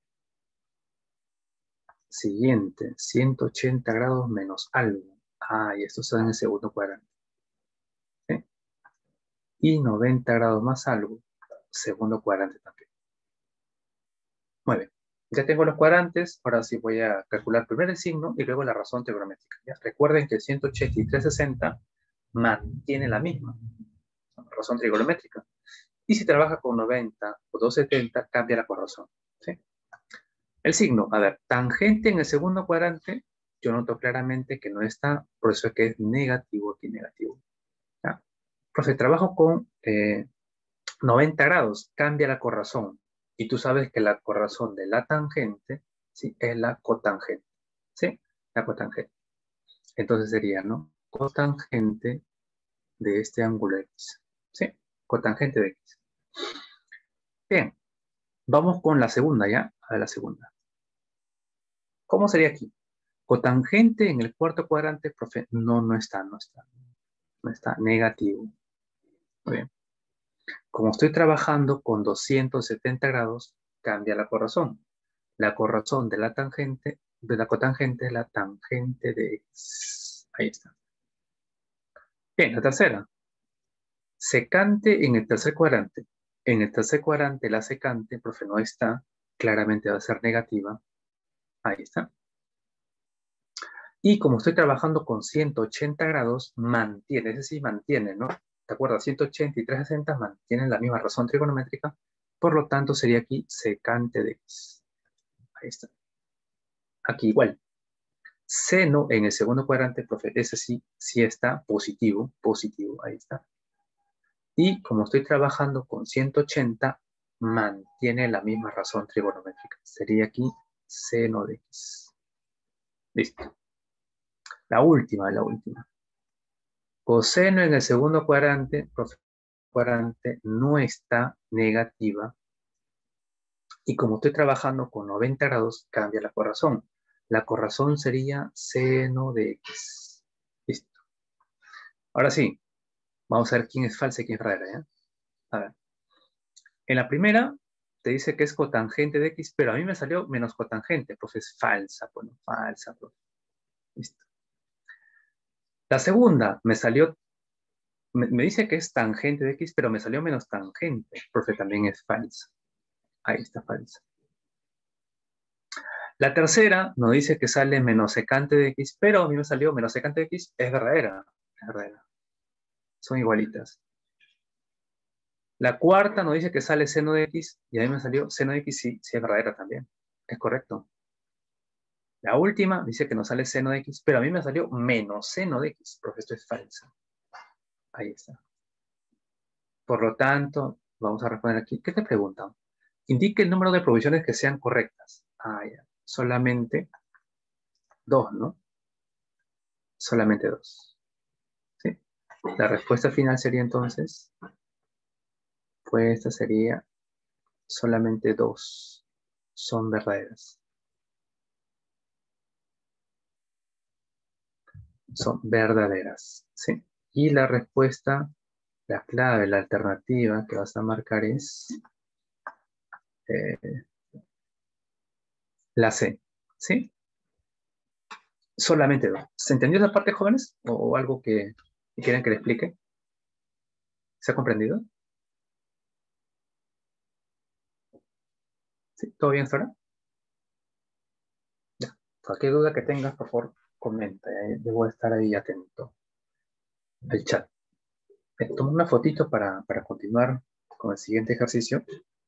Siguiente. 180 grados menos algo. Ah, y esto está en el segundo cuadrante. ¿Sí? Y 90 grados más algo. Segundo cuadrante también. Muy bien. Ya tengo los cuadrantes, ahora sí voy a calcular primero el signo y luego la razón trigonométrica. ¿Ya? Recuerden que 180 y 360 mantiene la misma razón trigonométrica. Y si trabaja con 90 o 270, cambia la corrazón. ¿Sí? El signo, a ver, tangente en el segundo cuadrante, yo noto claramente que no está, por eso es que es negativo aquí, negativo. ¿Ya? Profe, trabajo con 90 grados, cambia la corrazón. Y tú sabes que la corrazón de la tangente, ¿sí? Es la cotangente, ¿sí? La cotangente. Entonces sería, ¿no? Cotangente de este ángulo X, ¿sí? Cotangente de X. Bien, vamos con la segunda, ¿ya? A ver la segunda. ¿Cómo sería aquí? Cotangente en el cuarto cuadrante, profe, no está, negativo. Muy bien. Como estoy trabajando con 270 grados, cambia la corrazón. La corrazón de la tangente, de la cotangente es la tangente de X. Ahí está. Bien, la tercera. Secante en el tercer cuadrante. En el tercer cuadrante la secante, profe, no está. Claramente va a ser negativa. Ahí está. Y como estoy trabajando con 180 grados, mantiene, es decir, mantiene, ¿no? ¿Te acuerdas? 180 y 360 mantienen la misma razón trigonométrica. Por lo tanto, sería aquí secante de X. Ahí está. Aquí igual. Seno en el segundo cuadrante, profe, ese sí está positivo, positivo, ahí está. Y como estoy trabajando con 180, mantiene la misma razón trigonométrica. Sería aquí seno de X. Listo. La última, la última. Coseno en el segundo cuadrante, profe, cuadrante no está negativa. Y como estoy trabajando con 90 grados, cambia la corrazón. La corrazón sería seno de X. Listo. Ahora sí, vamos a ver quién es falsa y quién es verdadera, ¿ya? A ver. En la primera te dice que es cotangente de X, pero a mí me salió menos cotangente, pues es falsa, bueno, falsa, pues. Listo. La segunda me salió, me dice que es tangente de X, pero me salió menos tangente, profe, también es falsa. Ahí está falsa. La tercera nos dice que sale menos secante de X, pero a mí me salió menos secante de X, es verdadera. Es verdadera. Son igualitas. La cuarta nos dice que sale seno de X, y a mí me salió seno de X, sí, sí es verdadera también. Es correcto. La última dice que nos sale seno de X, pero a mí me salió menos seno de X, porque esto es falsa. Ahí está. Por lo tanto, vamos a responder aquí. ¿Qué te preguntan? Indique el número de provisiones que sean correctas. Ah, ya. Solamente dos, ¿no? Solamente dos. ¿Sí? La respuesta final sería entonces, pues esta sería solamente dos son verdaderas. Son verdaderas. ¿Sí? Y la respuesta, la clave, la alternativa que vas a marcar es eh, la C. ¿Sí? Solamente dos. ¿Se entendió esa parte, jóvenes? ¿O algo que quieren que le explique? ¿Se ha comprendido? ¿Sí? ¿Todo bien hasta ahora? Ya. Cualquier duda que tengas, por favor, comenta. Debo estar ahí atento al chat. Tomo una fotito para continuar con el siguiente ejercicio.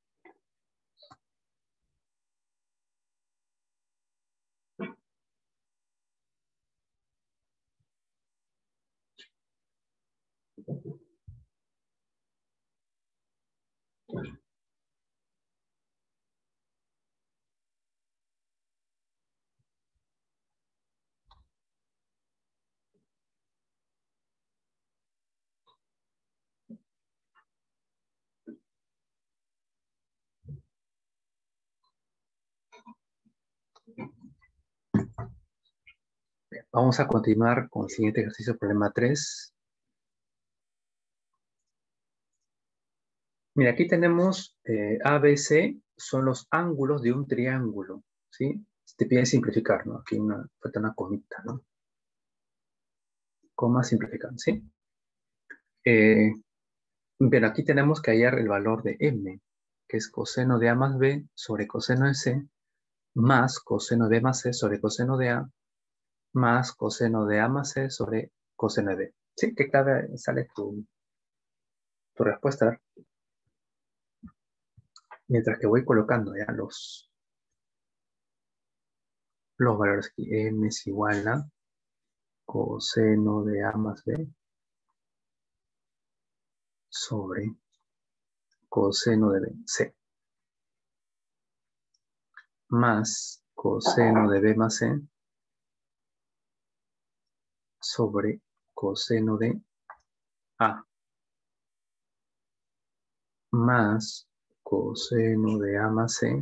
Vamos a continuar con el siguiente ejercicio, problema 3. Mira, aquí tenemos ABC, son los ángulos de un triángulo, ¿sí? Te pide simplificar, ¿no? Aquí falta una comita, ¿no? Coma simplificar, ¿sí? Bien, aquí tenemos que hallar el valor de M, que es coseno de A más B sobre coseno de C, más coseno de B más C sobre coseno de A, más coseno de A más C sobre coseno de B. Sí, que clave sale tu respuesta. A ver. Mientras que voy colocando ya los valores aquí. M es igual a coseno de A más B sobre coseno de B, C, más coseno de B más C sobre coseno de A, más coseno de A más C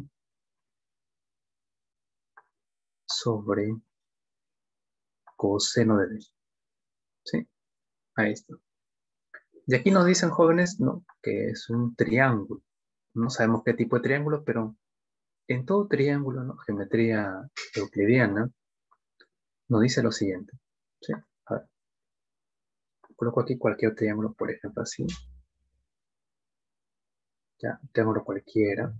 sobre coseno de B. ¿Sí? Ahí está. Y aquí nos dicen, jóvenes, no, que es un triángulo. No sabemos qué tipo de triángulo, pero en todo triángulo, ¿no? Geometría euclidiana, nos dice lo siguiente. ¿Sí? A ver, coloco aquí cualquier triángulo, por ejemplo, así. Ya, triángulo cualquiera.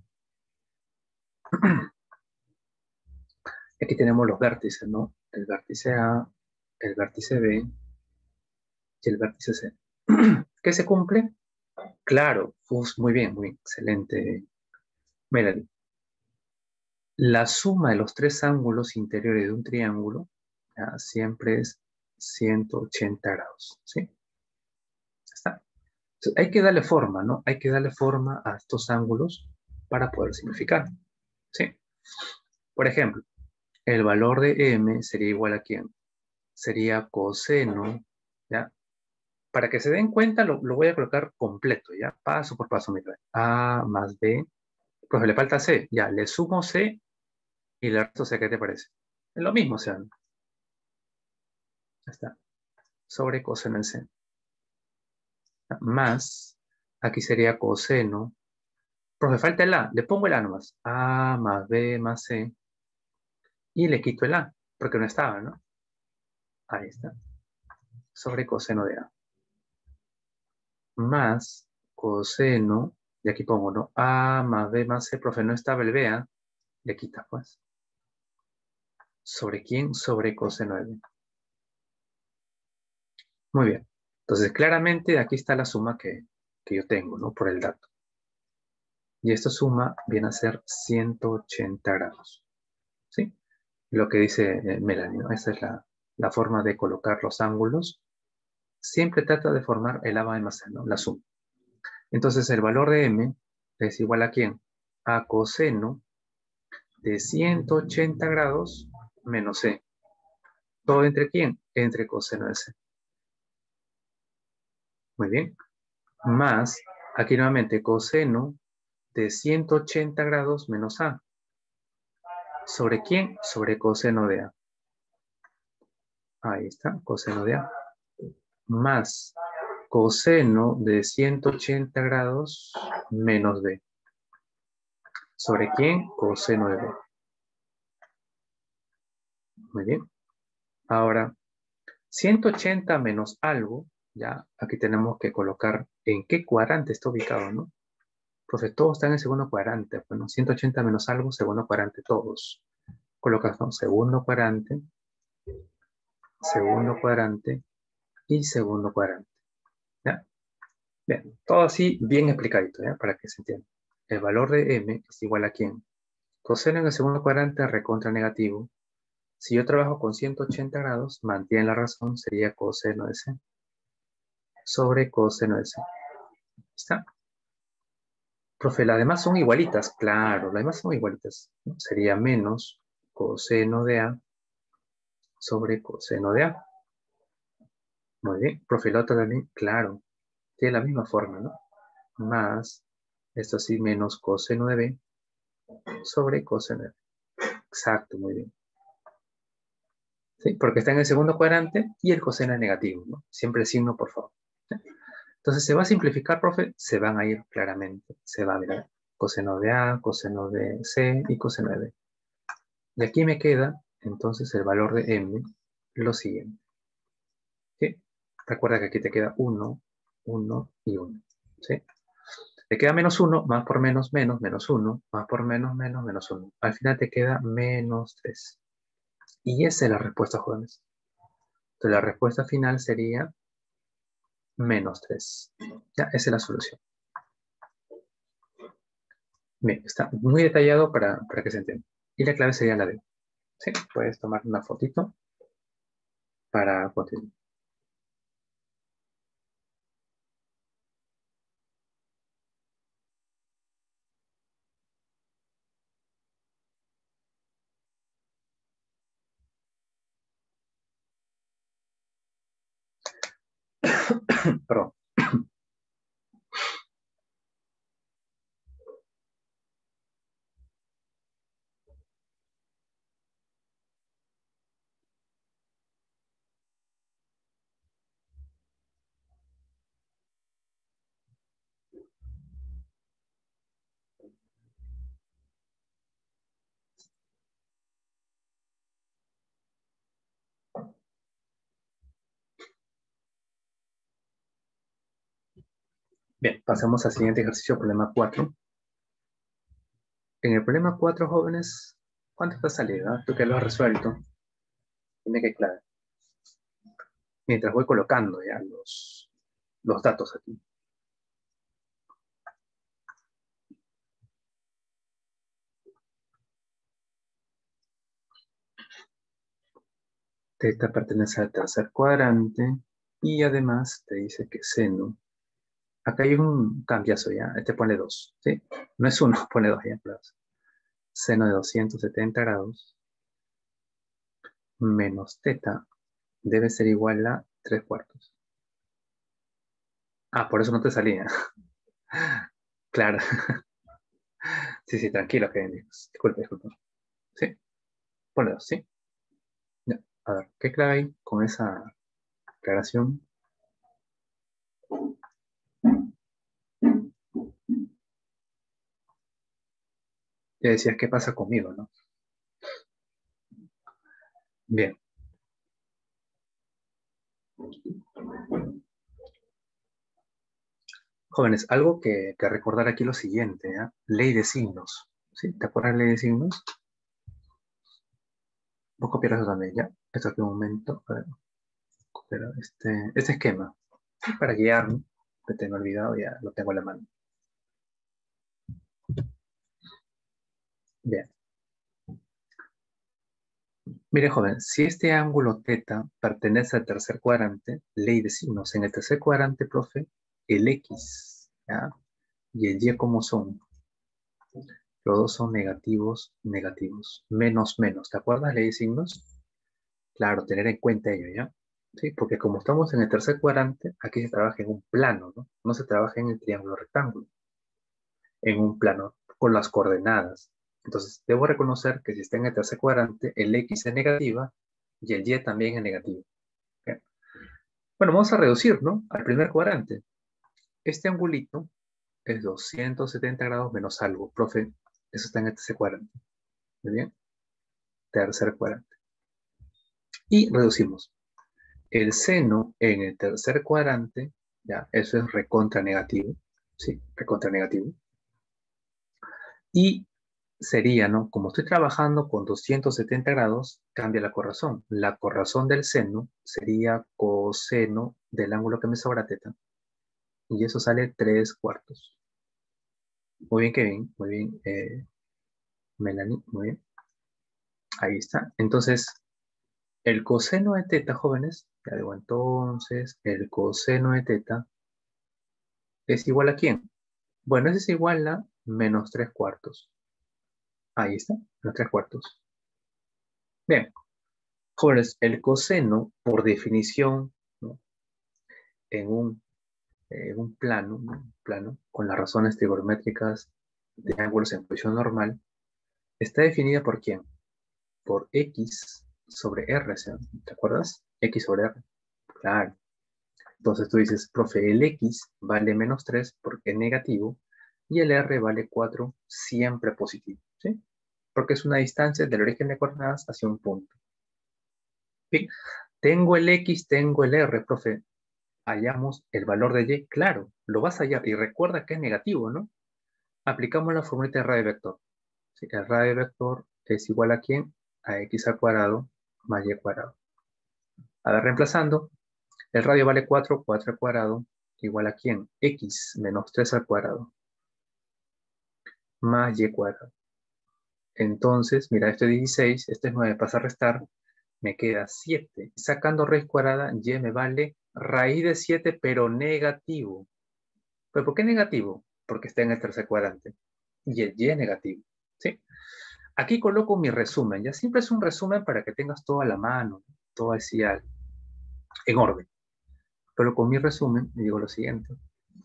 Aquí tenemos los vértices, ¿no? El vértice A, el vértice B y el vértice C. ¿Qué se cumple? Claro, muy bien, muy excelente, Melanie. La suma de los tres ángulos interiores de un triángulo ya, siempre es 180 grados, ¿sí? Ya está. Entonces, hay que darle forma, ¿no? Hay que darle forma a estos ángulos para poder simplificar, ¿sí? Por ejemplo, el valor de m sería igual a ¿quién? Sería coseno, ¿ya? Para que se den cuenta, lo voy a colocar completo, ¿ya? Paso por paso, mira. A más B, pues le falta C, ya, le sumo C y le resto C, ¿qué te parece? Es lo mismo, o sea, ya está. Sobre coseno en C. Más, aquí sería coseno. Profe, falta el A, le pongo el A nomás. A más B más C. Y le quito el A, porque no estaba, ¿no? Ahí está. Sobre coseno de A. Más coseno, y aquí pongo, ¿no? A más B más C, profe, no estaba el B, ¿ah? Le quita, pues. ¿Sobre quién? Sobre coseno de B. Muy bien. Entonces, claramente aquí está la suma que yo tengo, ¿no? Por el dato. Y esta suma viene a ser 180 grados. ¿Sí? Lo que dice Melanie, ¿no? Esa es la forma de colocar los ángulos. Siempre trata de formar el A más C, ¿no? La suma. Entonces, el valor de M es igual a ¿quién? A coseno de 180 grados menos C. ¿Todo entre quién? Entre coseno de C. Muy bien. Más, aquí nuevamente, coseno de 180 grados menos A. ¿Sobre quién? Sobre coseno de A. Ahí está, coseno de A. Más coseno de 180 grados menos B. ¿Sobre quién? Coseno de B. Muy bien. Ahora, 180 menos algo, ya aquí tenemos que colocar en qué cuadrante está ubicado, ¿no? Profe, todos están en el segundo cuadrante. Bueno, 180 menos algo, segundo cuadrante, todos. Colocas, ¿no? Segundo cuadrante y segundo cuadrante. ¿Ya? Bien, todo así bien explicadito, ¿ya? Para que se entienda. El valor de m es igual a ¿quién? Coseno en el segundo cuadrante recontra negativo. Si yo trabajo con 180 grados, mantiene la razón, sería coseno de C sobre coseno de C. ¿Está? Profe, las demás son igualitas. Claro, las demás son igualitas, ¿no? Sería menos coseno de A sobre coseno de A. Muy bien. Profe, la otra también, claro, tiene la misma forma, ¿no? Más, esto sí, menos coseno de B sobre coseno de B. Exacto, muy bien. ¿Sí? Porque está en el segundo cuadrante y el coseno es negativo, ¿no? Siempre el signo, por favor. ¿Sí? Entonces, ¿se va a simplificar, profe? Se van a ir claramente. Se va a ver coseno de A, coseno de C y coseno de B. Y aquí me queda, entonces, el valor de M, lo siguiente. ¿Sí? Recuerda que aquí te queda 1, 1 y 1. ¿Sí? Te queda menos 1, más por menos, menos, menos 1, más por menos, menos, menos 1. Al final te queda menos 3. Y esa es la respuesta, jóvenes. Entonces, la respuesta final sería menos 3. Ya, esa es la solución. Bien, está muy detallado para que se entienda. Y la clave sería la D. Sí, puedes tomar una fotito para continuar. Perdón. Bien, pasamos al siguiente ejercicio, problema 4. En el problema 4, jóvenes, ¿cuánto te ha salido? Tú que lo has resuelto. Dime qué clave. Mientras voy colocando ya los datos aquí. Teta pertenece al tercer cuadrante y además te dice que seno. Acá hay un cambiazo ya. Este pone 2, ¿sí? No es 1, pone 2 ya. Seno de 270 grados menos teta debe ser igual a 3 cuartos. Ah, por eso no te salía. Claro. Sí, tranquilo, que disculpe. Sí, ponle 2, ¿sí? Ya. A ver, ¿qué clave hay con esa aclaración? Ya decías, ¿qué pasa conmigo, no? Bien. Jóvenes, algo que recordar aquí lo siguiente, ¿ya? Ley de signos, ¿sí? ¿Te acuerdas de ley de signos? Vos copiarás eso también, ¿ya? Esto aquí un momento, a ver, copiar este esquema, para guiarme, que tengo olvidado, ya lo tengo en la mano. Bien. Mire, joven, si este ángulo θ pertenece al tercer cuadrante, ley de signos, en el tercer cuadrante, profe, el X, ¿ya? Y el Y, ¿cómo son? Los dos son negativos, negativos. Menos, menos. ¿Te acuerdas, ley de signos? Claro, tener en cuenta ello, ¿ya? Sí, porque como estamos en el tercer cuadrante, aquí se trabaja en un plano, ¿no? No se trabaja en el triángulo rectángulo, en un plano con las coordenadas. Entonces, debo reconocer que si está en el tercer cuadrante, el X es negativa y el Y también es negativo. ¿Ok? Bueno, vamos a reducir, ¿no? Al primer cuadrante. Este angulito es 270 grados menos algo. Profe, eso está en el tercer cuadrante. Muy bien. Tercer cuadrante. Y reducimos. El seno en el tercer cuadrante, ya, eso es recontra negativo, ¿sí? Recontra negativo. Y sería, ¿no? Como estoy trabajando con 270 grados, cambia la corrazón. La corrazón del seno sería coseno del ángulo que me sobra teta. Y eso sale 3 cuartos. Muy bien, Kevin. Muy bien, Melanie. Muy bien. Ahí está. Entonces, el coseno de teta, jóvenes, ya digo entonces, el coseno de teta es igual a ¿quién? Bueno, ese es igual a menos 3 cuartos. Ahí está, menos 3 cuartos. Bien, jóvenes, el coseno, por definición, ¿no? en un plano, ¿no? Un plano, con las razones trigonométricas de ángulos en posición normal, está definida por ¿quién? Por X sobre R, ¿sí? ¿Te acuerdas? X sobre R. Claro. Entonces tú dices, profe, el X vale menos 3 porque es negativo y el R vale 4 siempre positivo, ¿sí? Porque es una distancia del origen de coordenadas hacia un punto. Bien, tengo el X, tengo el R, profe. Hallamos el valor de Y, claro, lo vas a hallar y recuerda que es negativo, ¿no? Aplicamos la formulita de radio vector. ¿Sí? El radio vector es igual a ¿quién? A X al cuadrado más Y cuadrado. A ver, reemplazando, el radio vale 4, 4 al cuadrado, igual a ¿quién? X menos 3 al cuadrado más Y cuadrado. Entonces, mira, esto es 16, esto es 9, pasa a restar, me queda 7. Sacando raíz cuadrada, Y me vale raíz de 7, pero negativo. ¿Pero por qué negativo? Porque está en el tercer cuadrante. Y el Y es negativo. ¿Sí? Aquí coloco mi resumen. Ya siempre es un resumen para que tengas todo a la mano, todo así en orden. Coloco mi resumen y digo lo siguiente.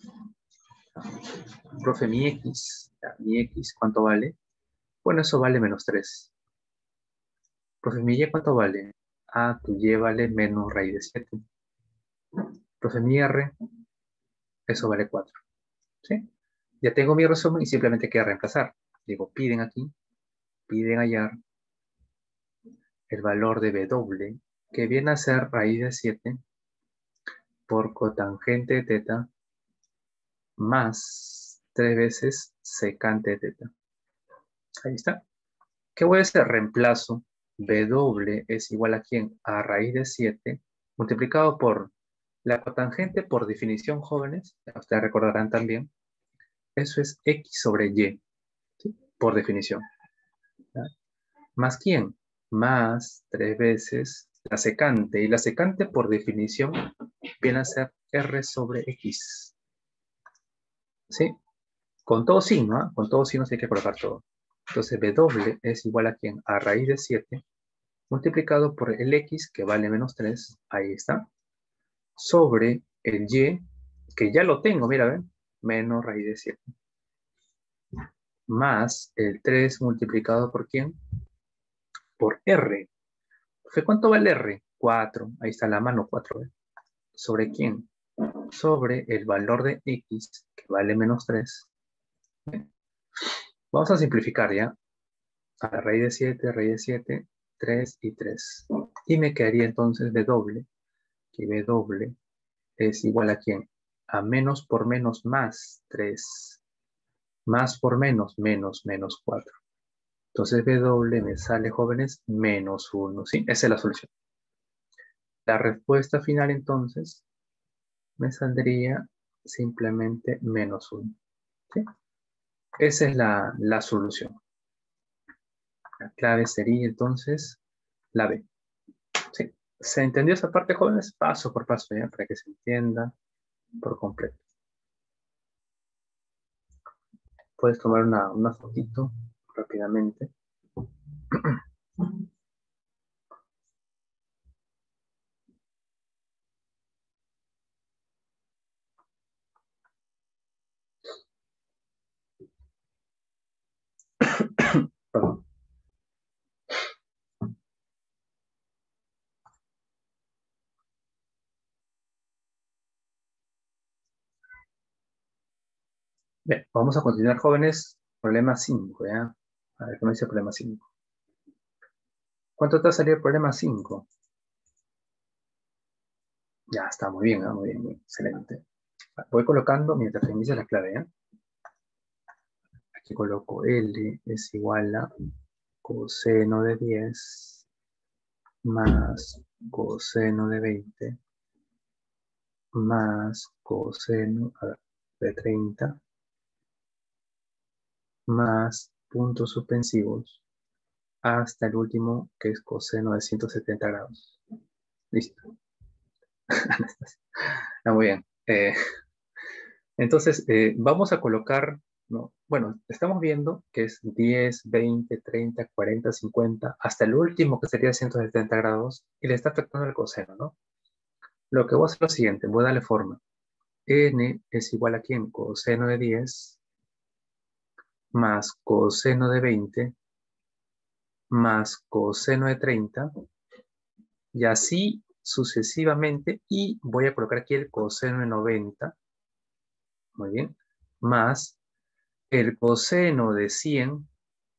Profe, mi X, ¿cuánto vale? Bueno, eso vale menos 3. Profe, mi Y, ¿cuánto vale? Ah, tu Y vale menos raíz de 7. Profe, mi R, eso vale 4. ¿Sí? Ya tengo mi resumen y simplemente queda reemplazar. Digo, piden aquí, piden hallar el valor de W, que viene a ser raíz de 7 por cotangente de teta más 3 veces secante de teta. Ahí está. ¿Qué voy a hacer? Reemplazo W es igual a ¿quién? A raíz de 7 multiplicado por la cotangente por definición, jóvenes. Ustedes recordarán también. Eso es X sobre Y, ¿sí? Por definición. ¿Ya? ¿Más quién? Más 3 veces la secante. Y la secante por definición viene a ser R sobre X. ¿Sí? Con todo signo, ¿eh? Con todo signo hay que colocar todo. Entonces W es igual a ¿quién? A raíz de 7 multiplicado por el X, que vale menos 3. Ahí está. Sobre el Y, que ya lo tengo, mira, ¿ven? Menos raíz de 7. Más el 3 multiplicado por ¿quién? Por R. ¿Cuánto vale R? 4. Ahí está la mano, 4. ¿eh? ¿Sobre quién? Sobre el valor de X, que vale menos 3. Vamos a simplificar ya. A la raíz de 7, 3 y 3. Y me quedaría entonces W, que W es igual a ¿quién? A menos por menos más 3. Más por menos 4. Entonces W me sale, jóvenes, menos 1. ¿Sí? Esa es la solución. La respuesta final entonces me saldría simplemente menos 1. ¿Sí? Esa es la solución. La clave sería entonces la B. ¿Sí? ¿Se entendió esa parte, jóvenes? Paso por paso, ¿ya? Para que se entienda por completo. Puedes tomar una fotito rápidamente. Perdón. Bien, vamos a continuar, jóvenes. Problema 5, ¿ya? A ver, ¿cómo dice el problema 5? ¿Cuánto te ha salido el problema 5? Ya está, muy bien, ¿eh? Muy bien, muy bien, excelente. Voy colocando mientras se inicia la clave, ¿ya? Aquí coloco L es igual a coseno de 10 más coseno de 20 más coseno de 30 más puntos suspensivos hasta el último, que es coseno de 170 grados. Listo. Ah, muy bien. Entonces, vamos a colocar, ¿no? Bueno, estamos viendo que es 10, 20, 30, 40, 50, hasta el último que sería 170 grados, y le está afectando el coseno, ¿no? Lo que voy a hacer es lo siguiente, voy a darle forma. N es igual a ¿quién? Coseno de 10 más coseno de 20 más coseno de 30 y así sucesivamente, y voy a colocar aquí el coseno de 90, muy bien, más el coseno de 100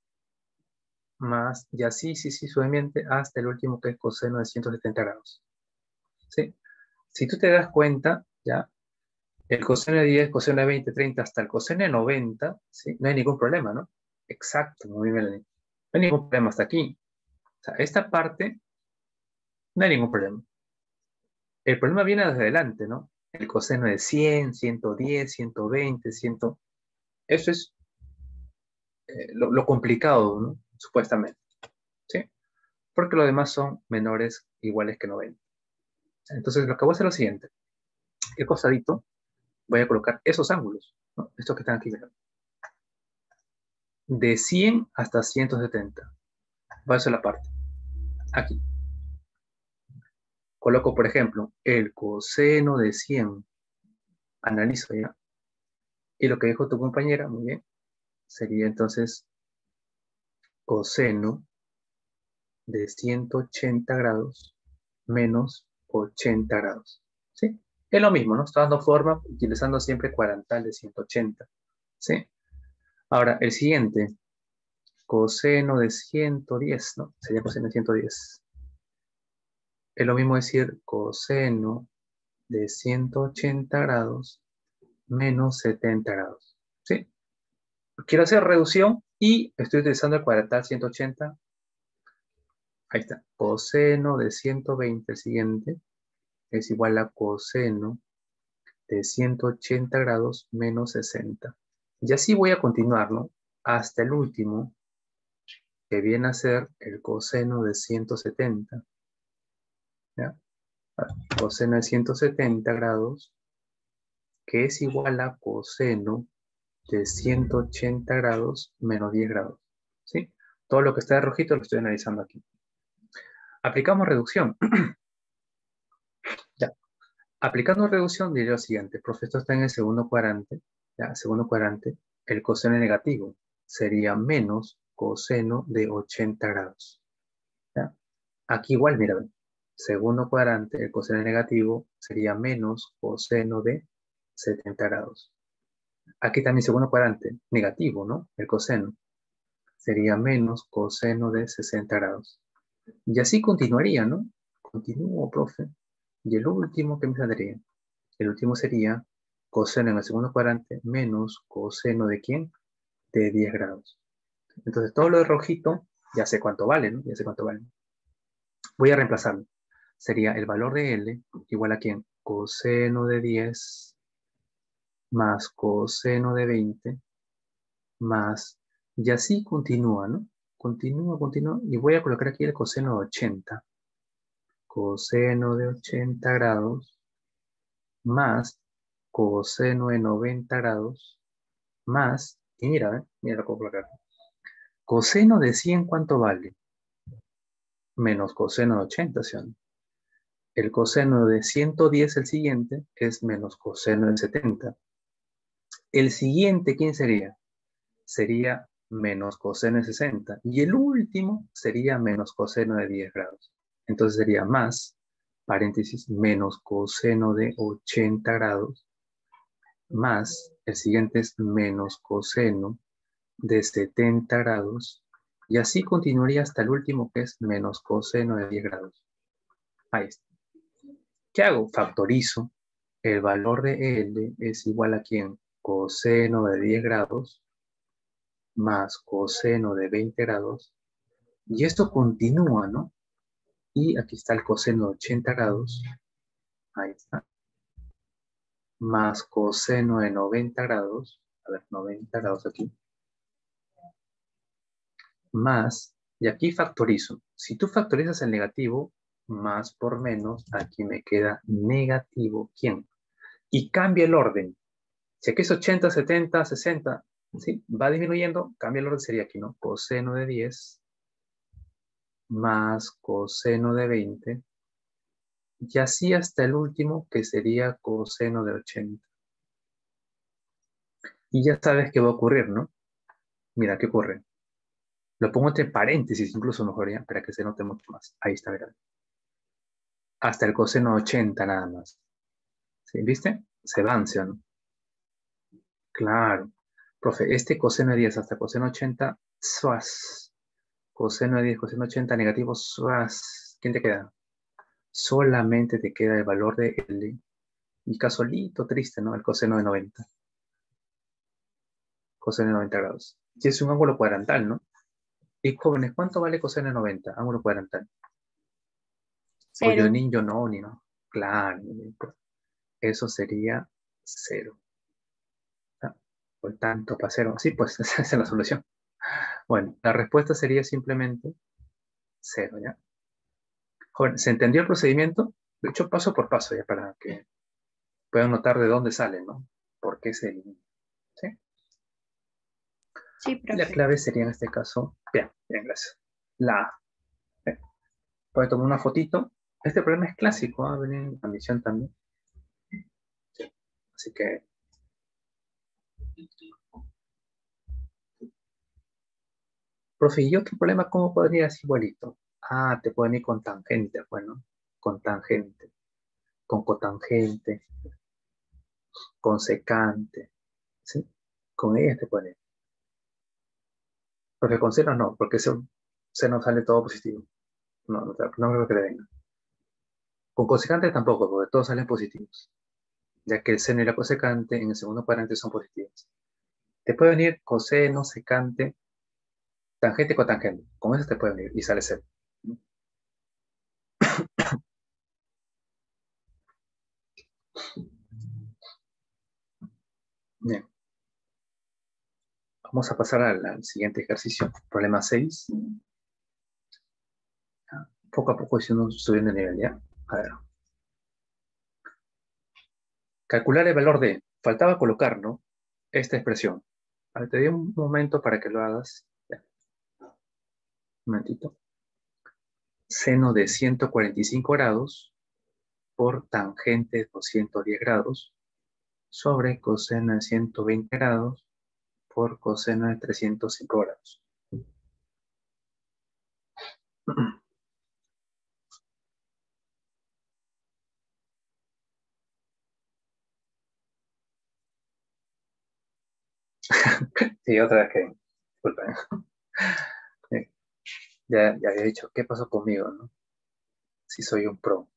más, y así suavemente hasta el último, que es coseno de 170 grados. ¿Sí? Si tú te das cuenta, ya, el coseno de 10, coseno de 20, 30, hasta el coseno de 90, ¿sí? No hay ningún problema, ¿no? Exacto, muy bien, Melanie. No hay ningún problema hasta aquí. O sea, esta parte, no hay ningún problema. El problema viene desde adelante, ¿no? El coseno de 100, 110, 120, 100... Eso es lo complicado, ¿no? Supuestamente, ¿sí? Porque los demás son menores iguales que 90. Entonces, lo que voy a hacer es lo siguiente. El costadito, voy a colocar esos ángulos, ¿no? Estos que están aquí, ¿verdad? De 100 hasta 170. Voy a hacer la parte. Aquí. Coloco, por ejemplo, el coseno de 100. Analizo ya. Y lo que dijo tu compañera, muy bien, sería entonces coseno de 180 grados menos 80 grados. ¿Sí? Es lo mismo, ¿no? Está dando forma utilizando siempre cuarantal de 180. ¿Sí? Ahora, el siguiente, coseno de 110, ¿no? Sería coseno de 110. Es lo mismo decir coseno de 180 grados menos 70 grados. ¿Sí? Quiero hacer reducción y estoy utilizando el cuadrantal 180. Ahí está. Coseno de 120, el siguiente, es igual a coseno de 180 grados menos 60. Y así voy a continuar, ¿no? Hasta el último, que viene a ser el coseno de 170. ¿Ya? Coseno de 170 grados, que es igual a coseno de 180 grados menos 10 grados. ¿Sí? Todo lo que está de rojito lo estoy analizando aquí. Aplicamos reducción. Ya. Aplicando reducción diré lo siguiente. Profe, esto está en el segundo cuadrante. Ya, segundo cuadrante. El coseno negativo sería menos coseno de 80 grados. ¿Ya? Aquí igual, mira, segundo cuadrante, el coseno negativo sería menos coseno de 70 grados. Aquí también segundo cuadrante, negativo, ¿no? El coseno sería menos coseno de 60 grados. Y así continuaría, ¿no? Continúo, profe. Y el último que me saldría, el último sería coseno en el segundo cuadrante menos coseno de ¿quién? De 10 grados. Entonces todo lo de rojito ya sé cuánto vale, ¿no? Ya sé cuánto vale. Voy a reemplazarlo. Sería el valor de L igual a ¿quién? Coseno de 10 más coseno de 20 más, y así continúa, ¿no? Continúa, y voy a colocar aquí el coseno de 80. Coseno de 80 grados más coseno de 90 grados más, y mira, mira lo que puedo colocar. Coseno de 100, ¿cuánto vale? Menos coseno de 80, ¿sí o no? El coseno de 110, el siguiente, es menos coseno de 70. El siguiente, ¿quién sería? Sería menos coseno de 60. Y el último sería menos coseno de 10 grados. Entonces sería más, paréntesis, menos coseno de 80 grados, más, el siguiente es menos coseno de 70 grados, y así continuaría hasta el último que es menos coseno de 10 grados. Ahí está. ¿Qué hago? Factorizo. El valor de L es igual a ¿quién? Coseno de 10 grados más coseno de 20 grados. Y esto continúa, ¿no? Y aquí está el coseno de 80 grados. Ahí está. Más coseno de 90 grados. A ver, 90 grados aquí. Más, y aquí factorizo. Si tú factorizas el negativo, más por menos, aquí me queda negativo. ¿Quién? Y cambia el orden. Si aquí es 80, 70, 60, ¿sí? Va disminuyendo, cambia el orden, sería aquí, ¿no? Coseno de 10 más coseno de 20, y así hasta el último, que sería coseno de 80. Y ya sabes qué va a ocurrir, ¿no? Mira, ¿qué ocurre? Lo pongo entre paréntesis, incluso mejor ya, para que se note mucho más. Ahí está, ¿verdad? Hasta el coseno de 80 nada más. ¿Sí? ¿Viste? Se van, ¿sí o no? Claro. Profe, este coseno de 10 hasta coseno de 80, ¡suas! Coseno de 10, coseno de 80, negativo, ¡suas! ¿Quién te queda? Solamente te queda el valor de L. Y casolito triste, ¿no? El coseno de 90. Coseno de 90 grados. Y es un ángulo cuadrantal, ¿no? Y jóvenes, ¿cuánto vale coseno de 90? Ángulo cuadrantal. O yo Cero. ni, yo no, ni no. Claro, no me importa. Eso sería 0. ¿Ah? Por tanto, para 0. Sí, pues esa es la solución. Bueno, la respuesta sería simplemente 0, ¿ya? Joven, ¿se entendió el procedimiento? De hecho, paso por paso, ya para que puedan notar de dónde sale, ¿no? ¿Por qué se elimina? ¿Sí? Sí, Y la profe. clave sería en este caso, bien, bien, gracias. La A. Bien. Puede tomar una fotito. Este problema es clásico, ¿ah? Viene en condición también. Sí. Así que, profe, ¿y otro problema cómo podría ser igualito? Ah, te pueden ir con tangente, bueno, con tangente, con cotangente, con secante, ¿sí? Con ellas te pueden ir. Profe, con seno no, porque se nos sale todo positivo. No creo que le venga. Con cosecante tampoco, porque todos salen positivos. ya que el seno y la cosecante en el segundo cuadrante son positivas. Te puede venir coseno, secante, tangente, cotangente. Con eso te puede venir y sale cero. Bien. Vamos a pasar al siguiente ejercicio. Problema 6. Poco a poco subiendo el nivel, ¿ya? A ver. Calcular el valor de... Faltaba colocar, ¿no? Esta expresión. A ver, te doy un momento para que lo hagas. Ya. Un momentito. Seno de 145 grados por tangente de 210 grados sobre coseno de 120 grados por coseno de 305 grados. Sí, otra vez que... Disculpen. Ya había dicho, ¿qué pasó conmigo, no? Si soy un pro.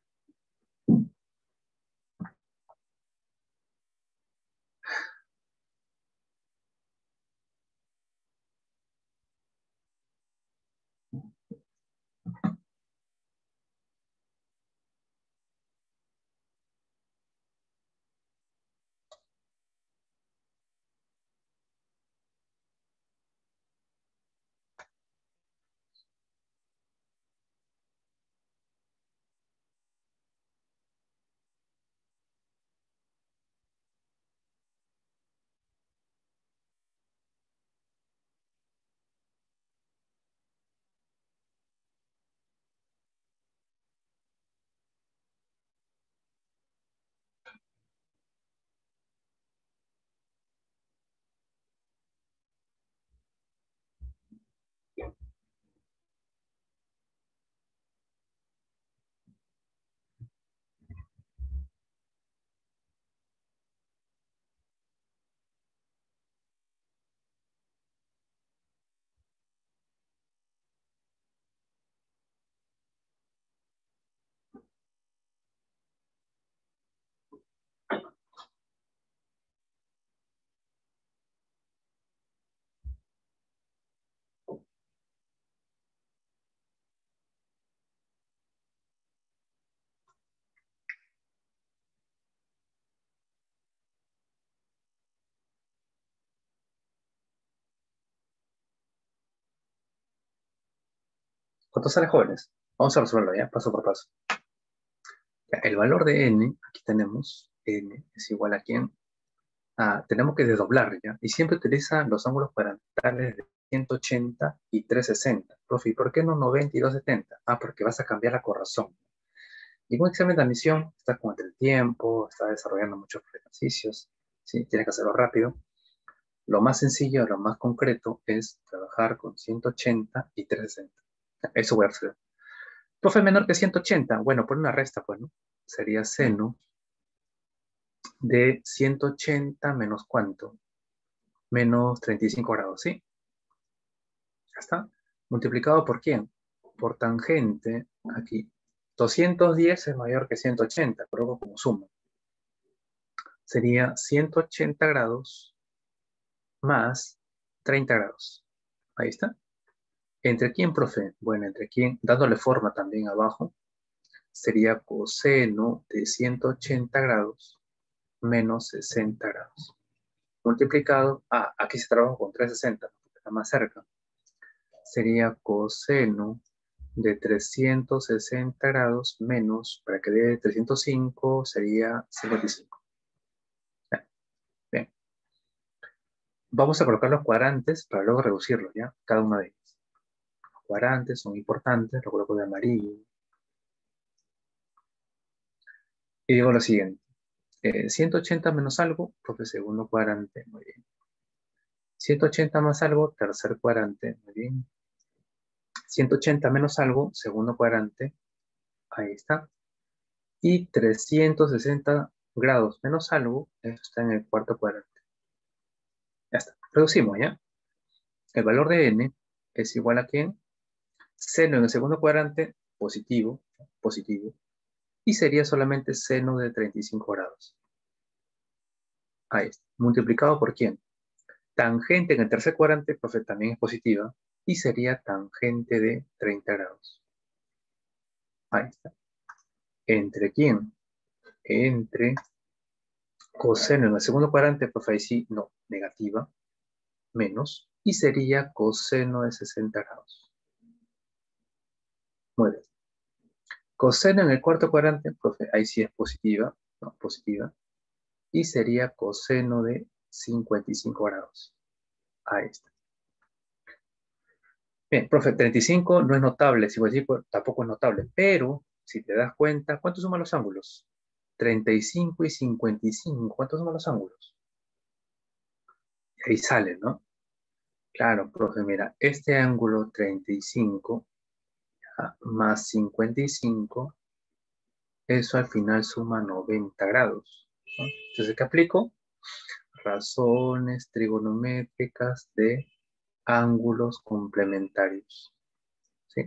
¿Cuánto sale, jóvenes? Vamos a resolverlo ya, paso por paso. Ya, el valor de n, aquí tenemos, n es igual a quién. Tenemos que desdoblar, ¿ya? Y siempre utiliza los ángulos parentales de 180 y 360. Profe, ¿y por qué no 90 y 270? Porque vas a cambiar la corrazón. Y un examen de admisión está con el tiempo, está desarrollando muchos ejercicios, ¿sí? Tienes que hacerlo rápido. Lo más sencillo, lo más concreto es trabajar con 180 y 360. Eso voy a hacer. Profe, menor que 180. Bueno, por una resta, pues, ¿no? Sería seno de 180 menos ¿cuánto? Menos 35 grados, ¿sí? Ya está. ¿Multiplicado por quién? Por tangente, aquí. 210 es mayor que 180, pero como suma. Sería 180 grados más 30 grados. Ahí está. ¿Entre quién, profe? Bueno, entre quién, dándole forma también abajo, sería coseno de 180 grados menos 60 grados. Multiplicado, aquí se trabaja con 360, porque está más cerca. Sería coseno de 360 grados menos, para que dé 305, sería 55. Bien. Vamos a colocar los cuadrantes para luego reducirlos, ¿ya? Cada uno de ellos. Los cuadrantes son importantes, lo coloco de amarillo. Y digo lo siguiente. 180 menos algo, profe, segundo cuadrante, muy bien. 180 más algo, tercer cuadrante, muy bien. 180 menos algo, segundo cuadrante, ahí está. Y 360 grados menos algo, eso está en el cuarto cuadrante. Ya está. Reducimos, ¿ya? El valor de n es igual a ¿quién? Seno en el segundo cuadrante, positivo, positivo. Y sería solamente seno de 35 grados. Ahí está. ¿Multiplicado por quién? Tangente en el tercer cuadrante, profe, también es positiva. Y sería tangente de 30 grados. Ahí está. ¿Entre quién? Entre coseno en el segundo cuadrante, profe, ahí sí, no, negativa, menos. Y sería coseno de 60 grados. Muy bien. Coseno en el cuarto cuadrante, profe, ahí sí es positiva, no, positiva. Y sería coseno de 55 grados. Ahí está. Bien, profe, 35 no es notable, 55 tampoco es notable, pero si te das cuenta, ¿cuántos suman los ángulos? 35 y 55, ¿cuántos suman los ángulos? Ahí sale, ¿no? Claro, profe, mira, este ángulo 35 más 55, eso al final suma 90 grados, ¿no? Entonces, ¿qué aplico? Razones trigonométricas de ángulos complementarios, ¿sí?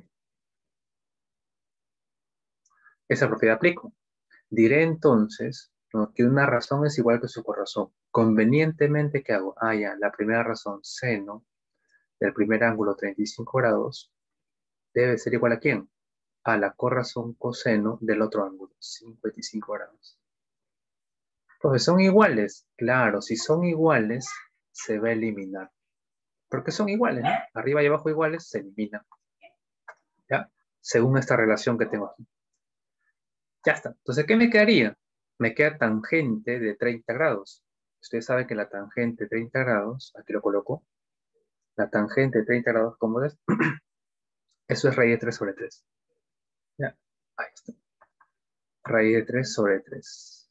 Esa propiedad aplico. Diré entonces, ¿no?, que una razón es igual que su corrazón. Convenientemente, ¿qué hago? Ah, ya, la primera razón, seno del primer ángulo 35 grados, debe ser igual a ¿quién? A la corrazón coseno del otro ángulo, 55 grados. Pues son iguales. Claro, si son iguales, se va a eliminar. Porque son iguales, ¿no? Arriba y abajo iguales, se eliminan. ¿Ya? Según esta relación que tengo aquí. Ya está. Entonces, ¿qué me quedaría? Me queda tangente de 30 grados. Ustedes saben que la tangente de 30 grados, aquí lo coloco, la tangente de 30 grados, ¿cómo es? Eso es raíz de 3 sobre 3. Ya, ahí está. Raíz de 3 sobre 3.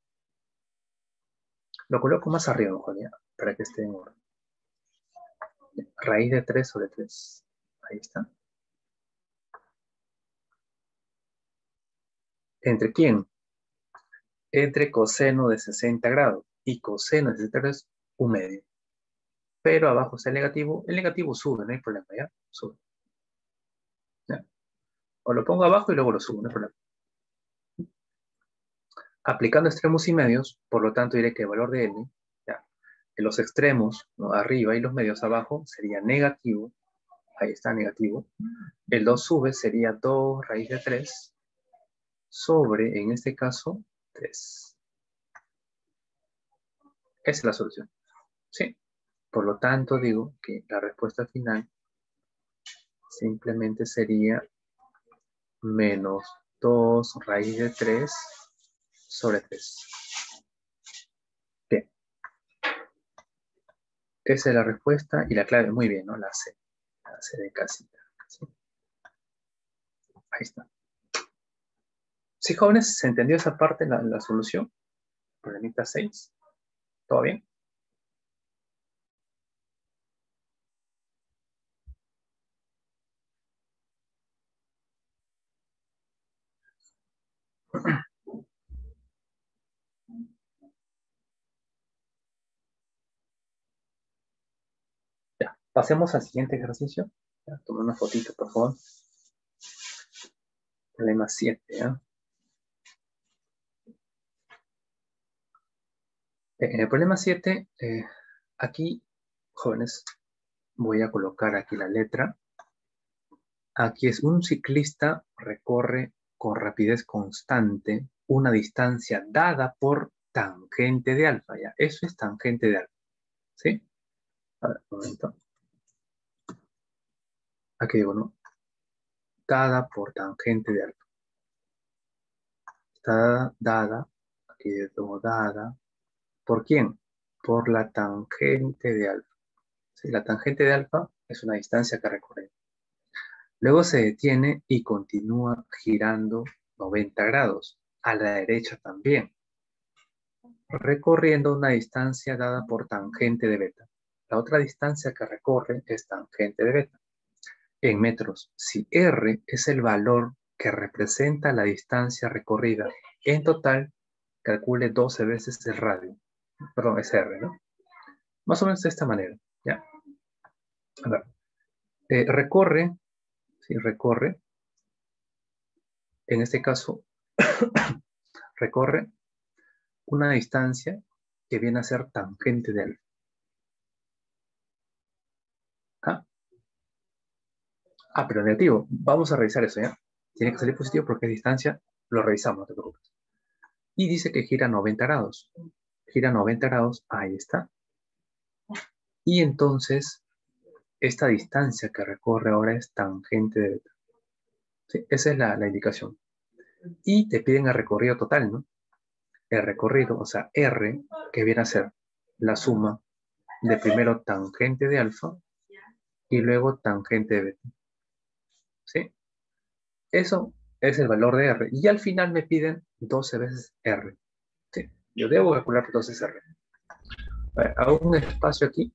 Lo coloco más arriba, mejor, ya, para que esté en orden. Raíz de 3 sobre 3. Ahí está. ¿Entre quién? Entre coseno de 60 grados y coseno de 60 grados, un medio. Pero abajo está el negativo sube, no hay problema, ¿ya? Sube. ¿Ya? O lo pongo abajo y luego lo subo, no hay problema. Aplicando extremos y medios, por lo tanto diré que el valor de N, ya, en los extremos, ¿no?, arriba y los medios abajo, sería negativo. Ahí está, negativo. El 2 sube, sería 2 raíz de 3 sobre, en este caso, 3. Esa es la solución. Sí. Por lo tanto, digo que la respuesta final simplemente sería menos 2 raíz de 3 sobre 3. Bien. Esa es la respuesta y la clave, muy bien, ¿no? La C. La C de casita. ¿Sí? Ahí está. Sí, jóvenes, ¿se entendió esa parte, la solución? Problemita 6. ¿Todo bien? Ya, pasemos al siguiente ejercicio. Ya, toma una fotito, por favor. Problema 7, ¿ya? En el problema 7, aquí, jóvenes, voy a colocar aquí la letra. Aquí es un ciclista recorre con rapidez constante una distancia dada por tangente de alfa, ¿ya? Eso es tangente de alfa, ¿sí? A ver, un momento. Aquí digo, ¿no? Dada por tangente de alfa. Está dada, aquí digo dada, ¿por quién? Por la tangente de alfa. ¿Sí? La tangente de alfa es una distancia que recorre. Luego se detiene y continúa girando 90 grados. A la derecha también, recorriendo una distancia dada por tangente de beta. La otra distancia que recorre es tangente de beta. En metros, si R es el valor que representa la distancia recorrida, en total, calcule 12 veces el radio. Perdón, es R, ¿no? Más o menos de esta manera, ¿ya? A ver, recorre, sí, recorre, en este caso, recorre una distancia que viene a ser tangente de alfa. Pero negativo. Vamos a revisar eso, ¿ya? Tiene que salir positivo porque es distancia. Lo revisamos, no te preocupes. Y dice que gira 90 grados. Gira 90 grados, ahí está. Y entonces, esta distancia que recorre ahora es tangente de beta. ¿Sí? Esa es la indicación. Y te piden el recorrido total, ¿no? El recorrido, o sea, R, que viene a ser la suma de primero tangente de alfa y luego tangente de beta. ¿Sí? Eso es el valor de R. Y al final me piden 12 veces R. ¿Sí? Yo debo calcular 12 veces R. A ver, hago un espacio aquí.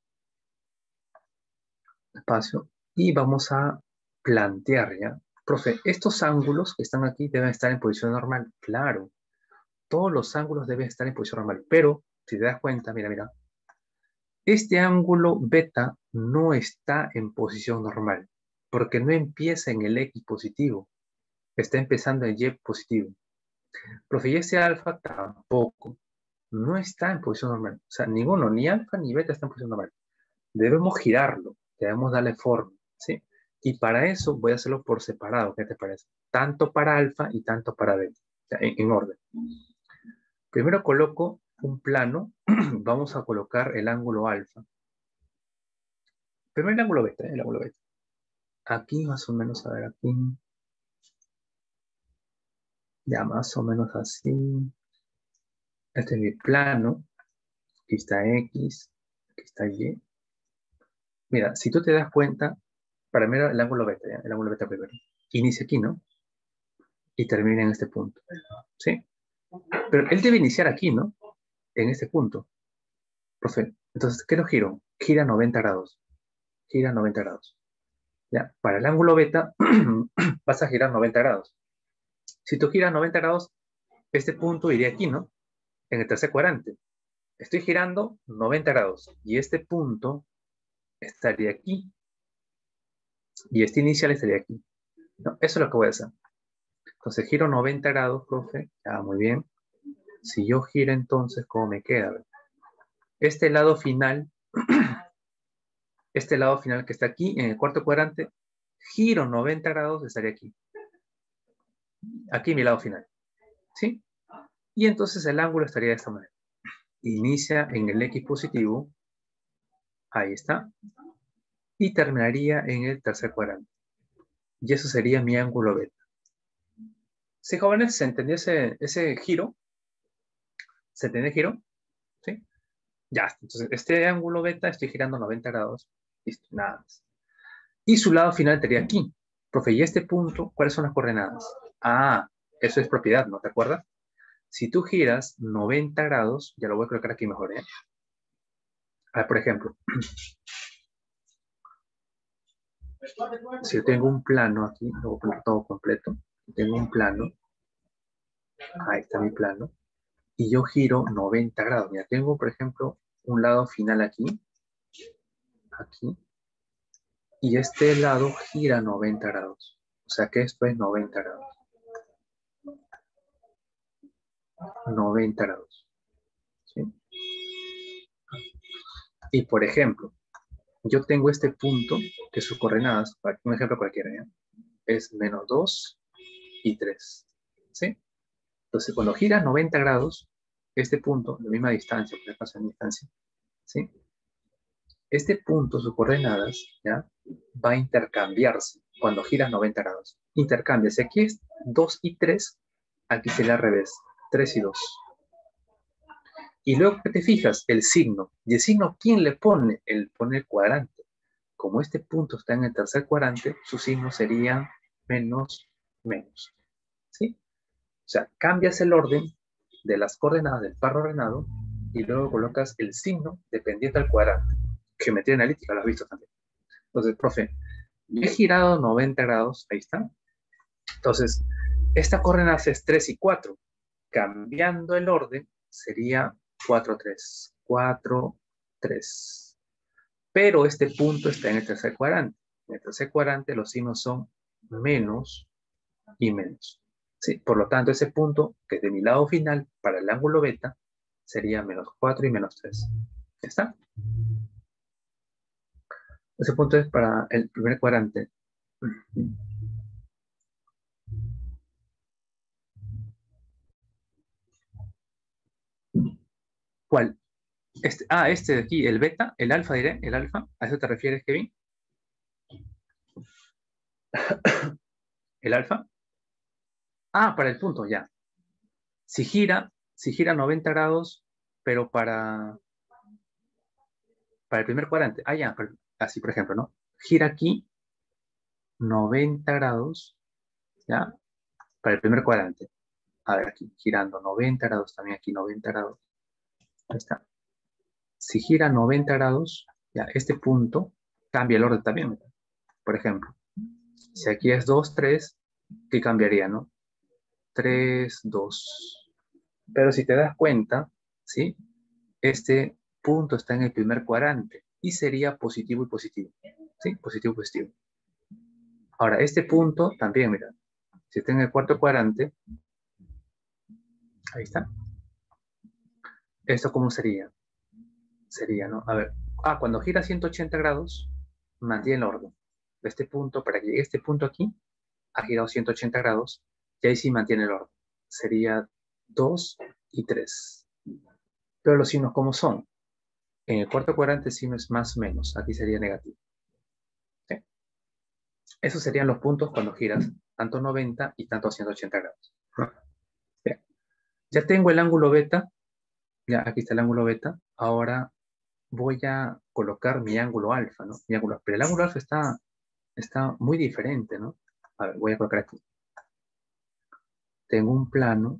Espacio. Y vamos a plantear, ¿ya? Profe, estos ángulos que están aquí deben estar en posición normal. Claro. Todos los ángulos deben estar en posición normal. Pero, si te das cuenta, mira, mira. Este ángulo beta no está en posición normal. Porque no empieza en el X positivo. Está empezando en Y positivo. Profe, y este alfa tampoco. No está en posición normal. O sea, ninguno, ni alfa ni beta está en posición normal. Debemos girarlo. Debemos darle forma. ¿Sí? Y para eso voy a hacerlo por separado. ¿Qué te parece? Tanto para alfa y tanto para beta. O sea, en orden. Primero coloco un plano. Vamos a colocar el ángulo alfa. Primero el ángulo beta. El ángulo beta. Aquí más o menos, a ver, aquí. Ya más o menos así. Este es mi plano. Aquí está X. Aquí está Y. Mira, si tú te das cuenta, para mí el ángulo beta, ¿ya? El ángulo beta primero. Inicia aquí, ¿no? Y termina en este punto. ¿Sí? Pero él debe iniciar aquí, ¿no? En este punto. Profe, entonces, ¿qué lo giro? Gira 90 grados. Gira 90 grados. ¿Ya? Para el ángulo beta, vas a girar 90 grados. Si tú giras 90 grados, este punto iría aquí, ¿no? En el tercer cuadrante. Estoy girando 90 grados. Y este punto estaría aquí. Y este inicial estaría aquí. ¿No? Eso es lo que voy a hacer. Entonces giro 90 grados, profe. Ya, muy bien. Si yo giro entonces, ¿cómo me queda? Este lado final, que está aquí en el cuarto cuadrante, giro 90 grados, estaría aquí. Aquí mi lado final. ¿Sí? Y entonces el ángulo estaría de esta manera. Inicia en el X positivo. Ahí está. Y terminaría en el tercer cuadrante. Y eso sería mi ángulo beta. ¿Sí, jóvenes? ¿Se entendió ese giro? ¿Se entiende el giro? ¿Sí? Ya, entonces este ángulo beta estoy girando 90 grados. Listo, nada más. Y su lado final estaría aquí. Profe, ¿y este punto cuáles son las coordenadas? Ah, eso es propiedad, ¿no te acuerdas? Si tú giras 90 grados, ya lo voy a colocar aquí mejor, ¿eh? A ver, por ejemplo, si yo tengo un plano aquí, lo voy a poner todo completo. Tengo un plano, ahí está mi plano, y yo giro 90 grados. Mira, tengo, por ejemplo, un lado final aquí, aquí, y este lado gira 90 grados. O sea que esto es 90 grados. 90 grados. ¿Sí? Y por ejemplo, yo tengo este punto que sus coordenadas, un ejemplo cualquiera, ¿ya? Es menos 2 y 3. ¿Sí? Entonces, cuando gira 90 grados, este punto, la misma distancia, por ejemplo, en distancia, ¿sí? Este punto, sus coordenadas, ¿ya? Va a intercambiarse cuando giras 90 grados. Intercambias. Aquí es 2 y 3, aquí sería al revés, 3 y 2. Y luego que te fijas, el signo. ¿Y el signo quién le pone? Él pone el cuadrante. Como este punto está en el tercer cuadrante, su signo sería menos, menos. ¿Sí? O sea, cambias el orden de las coordenadas del par ordenado y luego colocas el signo dependiente del cuadrante. Geometría analítica, lo has visto también. Entonces, profe, he girado 90 grados, ahí está. Entonces, esta coordenada es 3 y 4. Cambiando el orden, sería 4, 3. 4, 3. Pero este punto está en el tercer cuadrante. En el tercer cuadrante los signos son menos y menos. ¿Sí? Por lo tanto, ese punto, que es de mi lado final para el ángulo beta, sería menos 4 y menos 3. ¿Ya está? Ese punto es para el primer cuadrante. ¿Cuál? Este de aquí, el beta, el alfa diré, el alfa. ¿A eso te refieres, Kevin? ¿El alfa? Ah, para el punto, ya. Si gira 90 grados, pero para el primer cuadrante. Ah, ya, así por ejemplo, ¿no? Gira aquí 90 grados, ¿ya? Para el primer cuadrante. A ver, aquí, girando 90 grados, también aquí 90 grados. Ahí está. Si gira 90 grados, ya, este punto cambia el orden también. Por ejemplo, si aquí es 2, 3, ¿qué cambiaría, no? 3, 2. Pero si te das cuenta, ¿sí? Este punto está en el primer cuadrante y sería positivo y positivo. ¿Sí? Positivo y positivo. Ahora, este punto también, mira, si está en el cuarto cuadrante, ahí está. ¿Esto cómo sería? Sería, ¿no? A ver, cuando gira 180 grados, mantiene el orden. Este punto, para que llegue a este punto aquí, ha girado 180 grados, y ahí sí mantiene el orden. Sería 2 y 3. Pero los signos, ¿cómo son? En el cuarto cuadrante el signo es más menos, aquí sería negativo. ¿Sí? Esos serían los puntos cuando giras tanto 90 y tanto 180 grados. Bien. Ya tengo el ángulo beta, ya aquí está el ángulo beta, ahora voy a colocar mi ángulo alfa, ¿no? Pero el ángulo alfa está muy diferente, ¿no? A ver, voy a colocar aquí. Tengo un plano,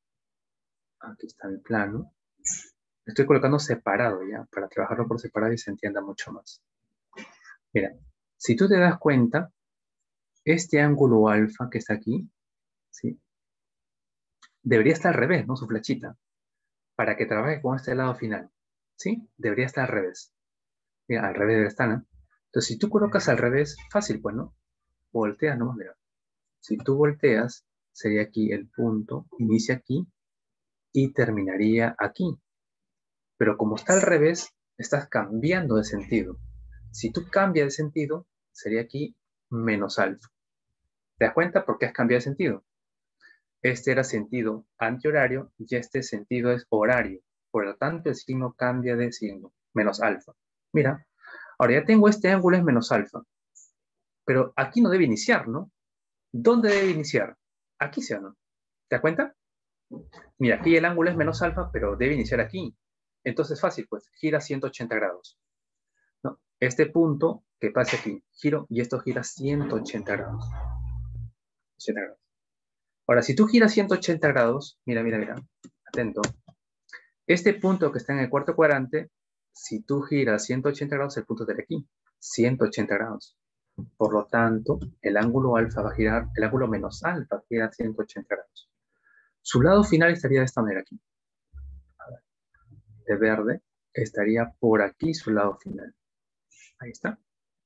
aquí está mi plano. Estoy colocando separado ya, para trabajarlo por separado y se entienda mucho más. Mira, si tú te das cuenta, este ángulo alfa que está aquí, ¿sí? Debería estar al revés, ¿no? Su flechita, para que trabaje con este lado final, ¿sí? Debería estar al revés. Mira, al revés debe estar, ¿no? Entonces, si tú colocas al revés, fácil, pues, ¿no? Volteas nomás, mira. Si tú volteas, sería aquí el punto, inicia aquí y terminaría aquí. Pero como está al revés, estás cambiando de sentido. Si tú cambias de sentido, sería aquí menos alfa. ¿Te das cuenta por qué has cambiado de sentido? Este era sentido antihorario y este sentido es horario. Por lo tanto, el signo cambia de signo, menos alfa. Mira, ahora ya tengo este ángulo es menos alfa. Pero aquí no debe iniciar, ¿no? ¿Dónde debe iniciar? Aquí, ¿sí o no? ¿Te das cuenta? Mira, aquí el ángulo es menos alfa, pero debe iniciar aquí. Entonces, fácil, pues, gira 180 grados. ¿No? Este punto que pasa aquí, giro, y esto gira 180 grados. 180 grados. Ahora, si tú giras 180 grados, mira, atento. Este punto que está en el cuarto cuadrante, si tú giras 180 grados, el punto estaría aquí, 180 grados. Por lo tanto, el ángulo alfa va a girar, el ángulo menos alfa gira 180 grados. Su lado final estaría de esta manera aquí. A ver, de verde, estaría por aquí su lado final. Ahí está.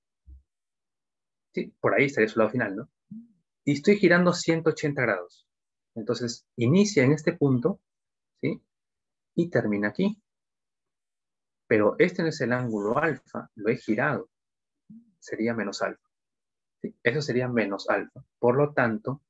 Sí, por ahí estaría su lado final, ¿no? Y estoy girando 180 grados. Entonces, inicia en este punto, ¿sí? Y termina aquí. Pero este no es el ángulo alfa, lo he girado. Sería menos alfa. ¿Sí? Eso sería menos alfa. Por lo tanto,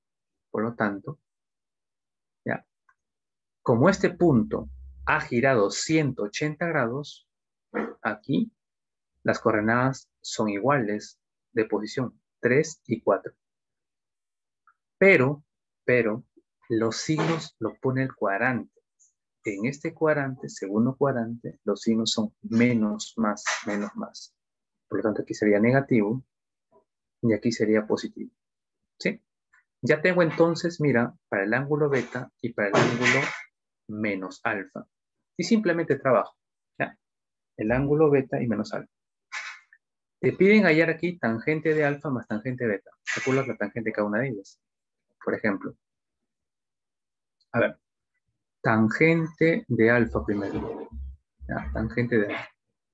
ya, como este punto ha girado 180 grados, aquí las coordenadas son iguales de posición, 3 y 4. Pero, los signos los pone el cuadrante. En este cuadrante, segundo cuadrante, los signos son menos, más, menos, más. Por lo tanto, aquí sería negativo y aquí sería positivo. ¿Sí? Ya tengo entonces, mira, para el ángulo beta y para el ángulo menos alfa. Y simplemente trabajo. ¿Ya? El ángulo beta y menos alfa. Te piden hallar aquí tangente de alfa más tangente de beta. Calculas la tangente de cada una de ellas. Por ejemplo, a ver, tangente de alfa primero. ¿Ya? Tangente de alfa.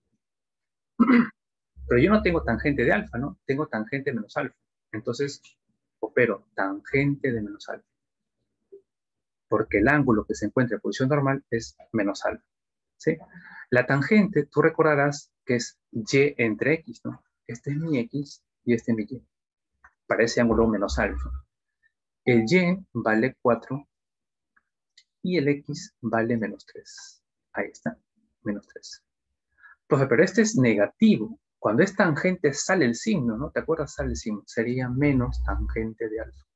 Pero yo no tengo tangente de alfa, ¿no? Tengo tangente menos alfa. Entonces, opero tangente de menos alfa. porque el ángulo que se encuentra en posición normal es menos alfa, ¿sí? La tangente, tú recordarás que es y entre x, ¿no? Este es mi x y este es mi y. Para ese ángulo menos alfa. El y vale 4 y el x vale menos 3. Ahí está, menos 3. Profe, pero este es negativo. Cuando es tangente sale el signo, ¿no? ¿Te acuerdas? Sale el signo. Sería menos tangente de alfa.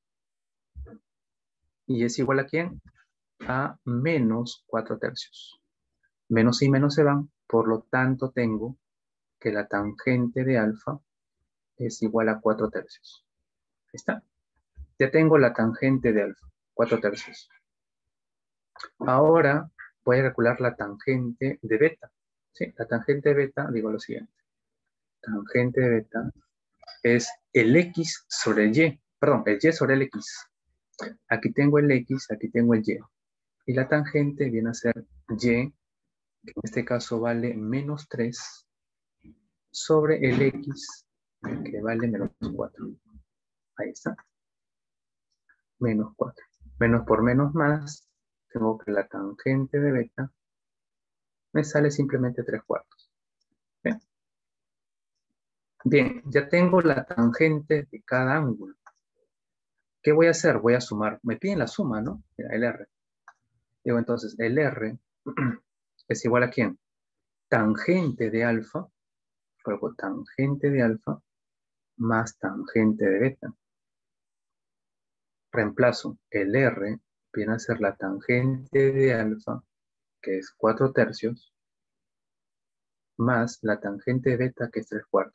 ¿Y es igual a quién? A menos 4 tercios. Menos y menos se van, por lo tanto tengo que la tangente de alfa es igual a 4 tercios. Ahí está. Ya tengo la tangente de alfa, 4 tercios. Ahora voy a calcular la tangente de beta. ¿Sí? La tangente de beta, digo lo siguiente. Tangente de beta es el x sobre el y. Perdón, el y sobre el x. Aquí tengo el x, aquí tengo el y. Y la tangente viene a ser y, que en este caso vale menos 3, sobre el x, que vale menos 4. Ahí está. Menos 4. Menos por menos más, tengo que la tangente de beta me sale simplemente 3/4. ¿Bien? Bien, ya tengo la tangente de cada ángulo. ¿Qué voy a hacer? Voy a sumar. Me piden la suma, ¿no? Mira, el R. Digo, entonces, el R es igual a ¿quién? Tangente de alfa, luego tangente de alfa más tangente de beta. Reemplazo el R, viene a ser la tangente de alfa, que es 4 tercios, más la tangente de beta, que es 3/4.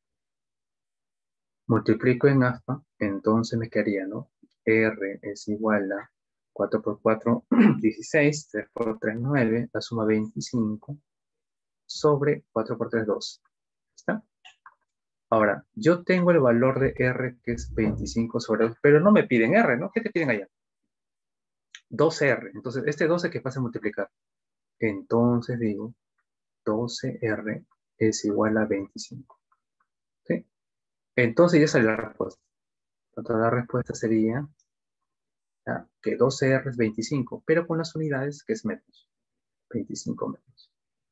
Multiplico en alfa, entonces me quedaría, ¿no? R es igual a 4 por 4, 16, 3 por 3, 9, la suma 25, sobre 4 por 3, 12. ¿Está? Ahora, yo tengo el valor de R, que es 25 sobre 2, pero no me piden R, ¿no? ¿Qué te piden allá? 12R. Entonces, este 12 que pasa a multiplicar. Entonces digo, 12R es igual a 25. ¿Sí? Entonces ya sale la respuesta. Entonces la respuesta sería que 12R es 25, pero con las unidades que es metros. 25 metros.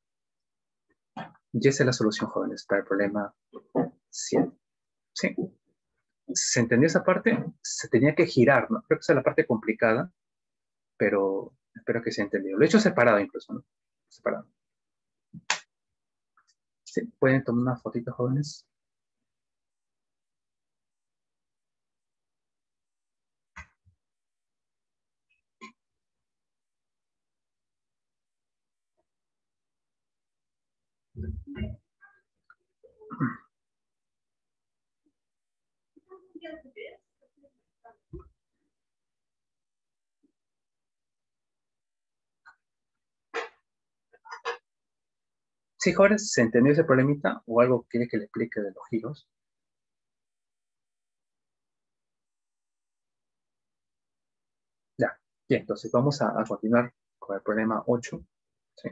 Y esa es la solución, jóvenes, para el problema 100. ¿Sí? ¿Se entendió esa parte? Se tenía que girar, ¿no? Creo que esa es la parte complicada, pero espero que se haya entendido. Lo he hecho separado incluso, ¿no? Separado. ¿Sí? ¿Pueden tomar una fotito, jóvenes? Sí, jóvenes, ¿se entendió ese problemita o algo quiere que le explique de los giros? Ya, bien, entonces vamos a continuar con el problema 8. ¿Sí?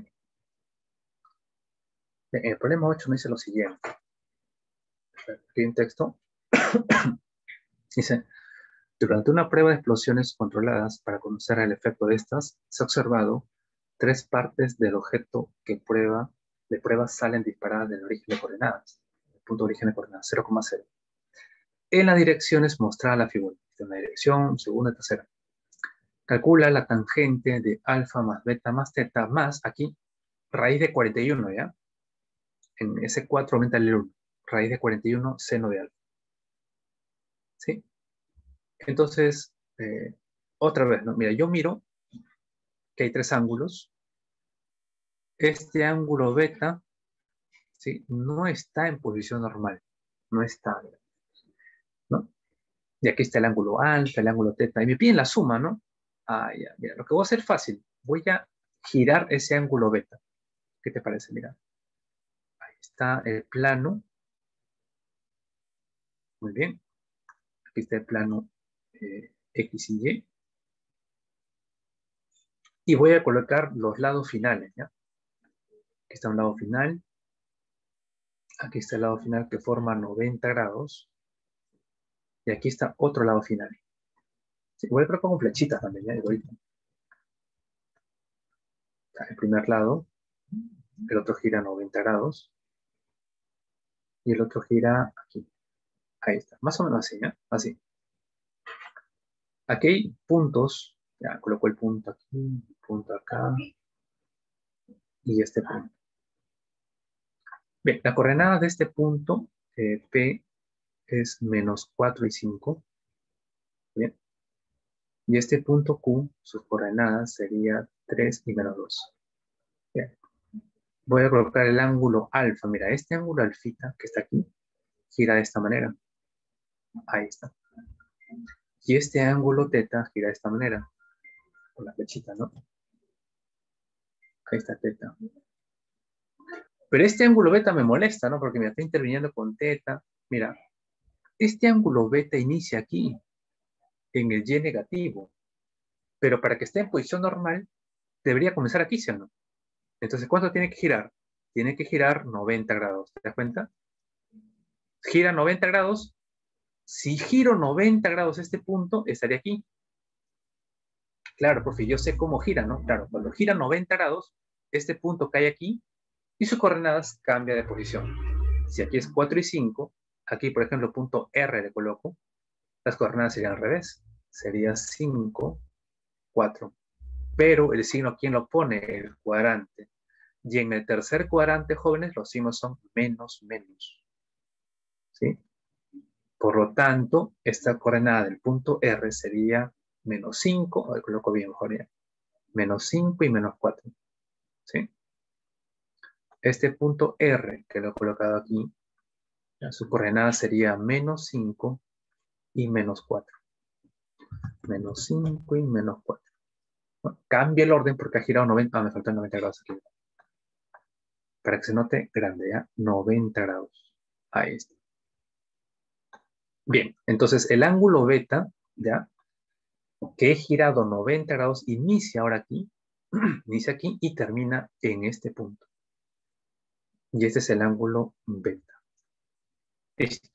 Bien, el problema 8 me dice lo siguiente. Aquí en texto. Dice, durante una prueba de explosiones controladas para conocer el efecto de estas, se ha observado 3 partes del objeto de prueba salen disparadas del origen de coordenadas, el punto de origen de coordenadas, 0,0. En las direcciones mostrada la figura, en la dirección, segunda y tercera. Calcula la tangente de alfa más beta más teta más, aquí, raíz de 41, ¿ya? En ese 4 aumenta el 1, raíz de 41 seno de alfa. ¿Sí? Entonces, otra vez, ¿no? Mira, yo miro que hay 3 ángulos. Este ángulo beta, ¿sí? No está en posición normal. No está, ¿no? Y aquí está el ángulo alfa, el ángulo teta. Y me piden la suma, ¿no? Ah, ya, mira, lo que voy a hacer fácil. Voy a girar ese ángulo beta. ¿Qué te parece? Mira. Ahí está el plano. Muy bien. Aquí está el plano X y Y. Y voy a colocar los lados finales, ¿ya? Aquí está un lado final. Aquí está el lado final que forma 90 grados. Y aquí está otro lado final. Sí, igual creo que con flechitas también, ¿ya? Igualito. El primer lado, el otro gira 90 grados y el otro gira aquí. Ahí está, más o menos así, ¿ya? Así. Aquí hay puntos, ya coloco el punto aquí, punto acá y este punto. Bien, la coordenada de este punto, P, es menos 4 y 5. Bien. Y este punto Q, sus coordenadas sería 3 y menos 2. Bien. Voy a colocar el ángulo alfa. Mira, este ángulo alfita que está aquí gira de esta manera. Ahí está. Y este ángulo teta gira de esta manera. Con la flechita, ¿no? Ahí está teta. Pero este ángulo beta me molesta, ¿no? Porque me está interviniendo con teta. Mira, este ángulo beta inicia aquí, en el Y negativo. Pero para que esté en posición normal, debería comenzar aquí, ¿sí o no? Entonces, ¿cuánto tiene que girar? Tiene que girar 90 grados. ¿Te das cuenta? Gira 90 grados. Si giro 90 grados este punto, estaría aquí. Claro, profe, yo sé cómo gira, ¿no? Claro, cuando gira 90 grados, este punto cae aquí y sus coordenadas cambia de posición. Si aquí es 4 y 5, aquí, por ejemplo, punto R le coloco, las coordenadas serían al revés. Sería 5, 4. Pero el signo, ¿quién lo pone? El cuadrante. Y en el tercer cuadrante, jóvenes, los signos son menos, menos. ¿Sí? Por lo tanto, esta coordenada del punto R sería menos 5, lo coloco bien, mejor ya. Menos 5 y menos 4. ¿Sí? Este punto R, que lo he colocado aquí, su coordenada sería menos 5 y menos 4. Menos 5 y menos 4. Bueno, cambia el orden porque ha girado 90. Ah, me faltan 90 grados aquí. Para que se note grande, ¿ya? 90 grados. Ahí está. Bien, entonces el ángulo beta, ¿ya? Que he girado 90 grados, inicia ahora aquí, inicia aquí y termina en este punto. Y este es el ángulo beta. Listo.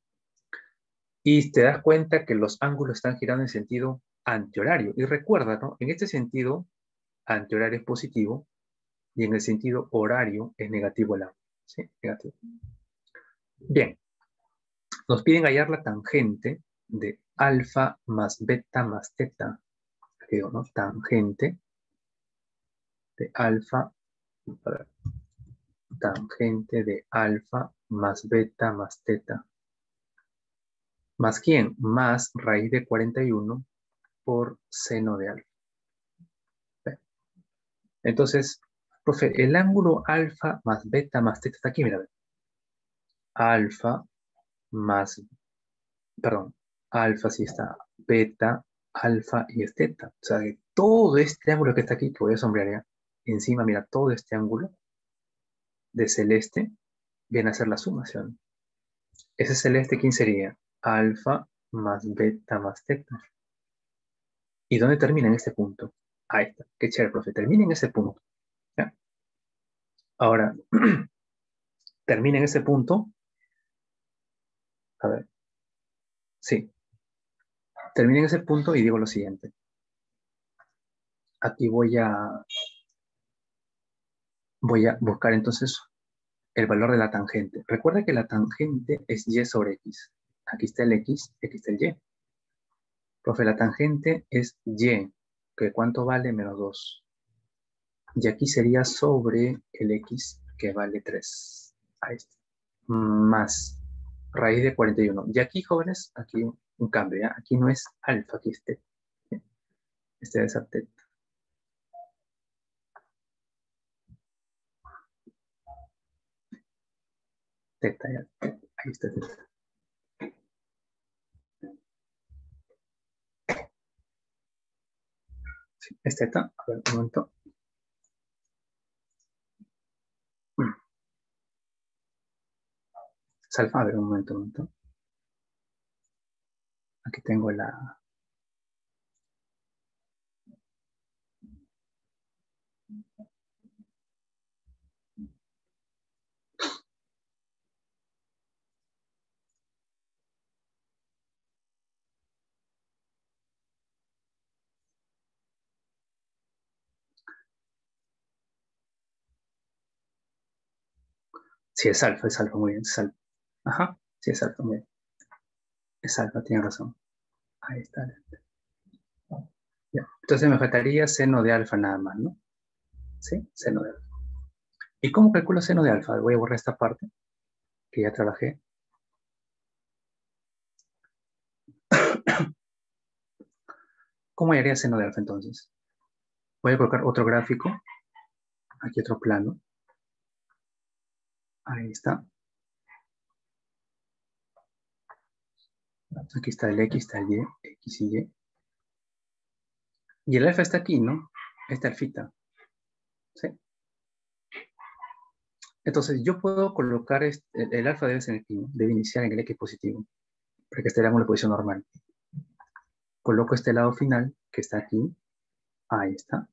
Y te das cuenta que los ángulos están girando en sentido antihorario. Y recuerda, ¿no? En este sentido, antihorario es positivo y en el sentido horario es negativo el ángulo. ¿Sí? Negativo. Bien. Nos piden hallar la tangente de alfa más beta más teta. Digo, ¿no? Tangente de alfa, a ver, tangente de alfa más beta más teta. ¿Más quién? Más raíz de 41 por seno de alfa. Bien. Entonces, profe, el ángulo alfa más beta más teta está aquí, mira. Alfa más, perdón, alfa sí está, beta, alfa y es teta. O sea, que todo este ángulo que está aquí, que voy a sombrear ya, encima, mira, todo este ángulo de celeste viene a ser la sumación. Ese celeste, ¿quién sería? Alfa más beta más teta. ¿Y dónde termina en este punto? Ahí está. Qué chévere, profe. Termina en ese punto. ¿Ya? Ahora, termina en ese punto. A ver. Sí. Termina en ese punto y digo lo siguiente. Aquí voy a buscar entonces el valor de la tangente. Recuerda que la tangente es y sobre x. Aquí está el x, aquí está el y. Profe, la tangente es y, que ¿cuánto vale? Menos 2. Y aquí sería sobre el x, que vale 3. Ahí está. Más raíz de 41. Y aquí, jóvenes, aquí un cambio, ¿ya? Aquí no es alfa, aquí este. Este debe ser teta. Teta, ya. Ahí está teta. Sí, es teta. A ver, un momento. Es alfa, a ver, un momento, un momento. Aquí tengo la... Sí, es alfa, muy bien, es alfa. Ajá, sí, es alfa, muy bien. Es alfa, tiene razón. Ahí está. Ya. Entonces me faltaría seno de alfa nada más, ¿no? Sí, seno de alfa. ¿Y cómo calculo seno de alfa? Voy a borrar esta parte que ya trabajé. ¿Cómo haría seno de alfa entonces? Voy a colocar otro gráfico. Aquí otro plano. Ahí está. Aquí está el X, está el Y, X y Y. Y el alfa está aquí, ¿no? Esta alfita. ¿Sí? Entonces yo puedo colocar, el alfa debe ser aquí, ¿no? Debe iniciar en el X positivo, para que esté en la posición normal. Coloco este lado final, que está aquí. Ahí está.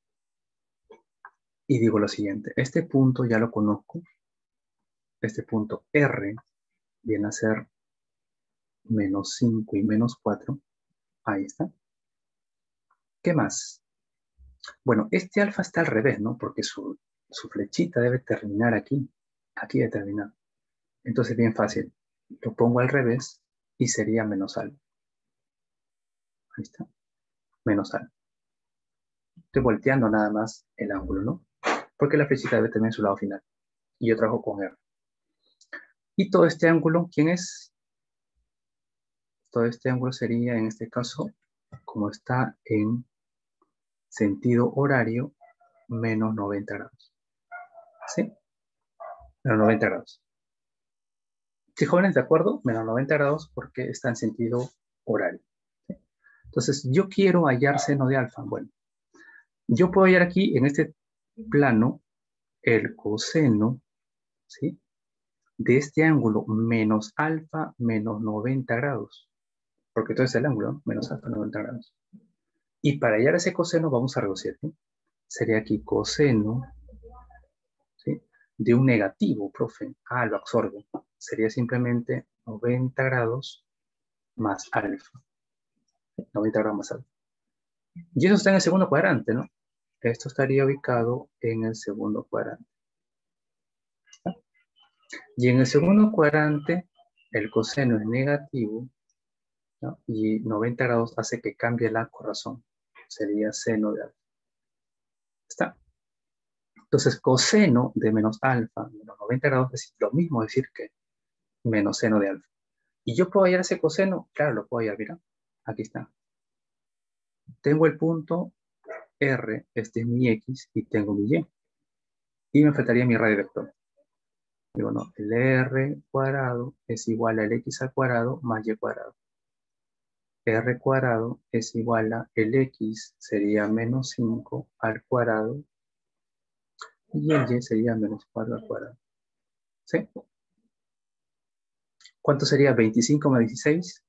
Y digo lo siguiente. Este punto ya lo conozco. Este punto R viene a ser menos 5 y menos 4. Ahí está. ¿Qué más? Bueno, este alfa está al revés, ¿no? Porque su flechita debe terminar aquí. Aquí debe terminar. Entonces, bien fácil. Lo pongo al revés y sería menos alfa. Ahí está. Menos alfa. Estoy volteando nada más el ángulo, ¿no? Porque la flechita debe tener su lado final. Y yo trabajo con R. Y todo este ángulo, ¿quién es? Todo este ángulo sería, en este caso, como está en sentido horario, menos 90 grados. ¿Sí? Menos 90 grados. ¿Sí, jóvenes, de acuerdo? Menos 90 grados porque está en sentido horario. ¿Sí? Entonces, yo quiero hallar seno de alfa. Bueno, yo puedo hallar aquí, en este plano, el coseno, ¿sí? De este ángulo menos alfa menos 90 grados. Porque todo es el ángulo, ¿no? Menos alfa 90 grados. Y para hallar ese coseno vamos a reducir, ¿sí? Sería aquí coseno, ¿sí? De un negativo, profe. Ah, lo absorbe. Sería simplemente 90 grados más alfa. 90 grados más alfa. Y eso está en el segundo cuadrante, ¿no? Esto estaría ubicado en el segundo cuadrante. Y en el segundo cuadrante, el coseno es negativo, ¿no? Y 90 grados hace que cambie la razón. Sería seno de alfa. ¿Está? Entonces, coseno de menos alfa menos 90 grados es lo mismo decir que menos seno de alfa. ¿Y yo puedo hallar ese coseno? Claro, lo puedo hallar, mira. Aquí está. Tengo el punto R, este es mi X, y tengo mi Y. Y me faltaría mi radio vector. Digo, no, el R cuadrado es igual al X al cuadrado más Y cuadrado. R cuadrado es igual a el X sería menos 5 al cuadrado y el Y sería menos 4 al cuadrado. ¿Sí? ¿Cuánto sería 25 más 16?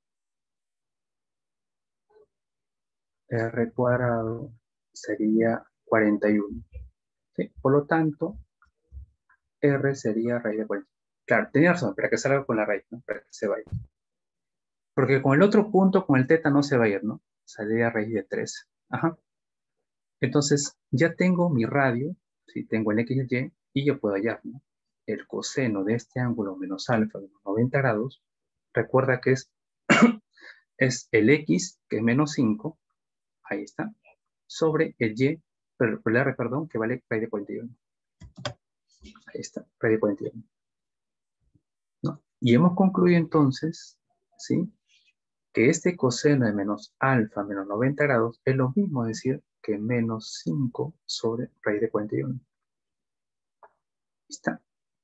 R cuadrado sería 41. ¿Sí? Por lo tanto, R sería raíz de 40. Claro, tenía razón, para que salga con la raíz, ¿no? Para que se vaya. Porque con el otro punto, con el teta, no se va a ir, ¿no? Saldría raíz de 3. Ajá. Entonces, ya tengo mi radio, si tengo el X y el Y, y yo puedo hallar, ¿no? El coseno de este ángulo menos alfa de 90 grados, recuerda que es el X, que es menos 5, ahí está, sobre el Y, pero el R, perdón, que vale raíz de 41. Ahí está, raíz de 41. ¿No? Y hemos concluido entonces, ¿sí? Que este coseno de menos alfa menos 90 grados es lo mismo decir que menos 5 sobre raíz de 41. Está.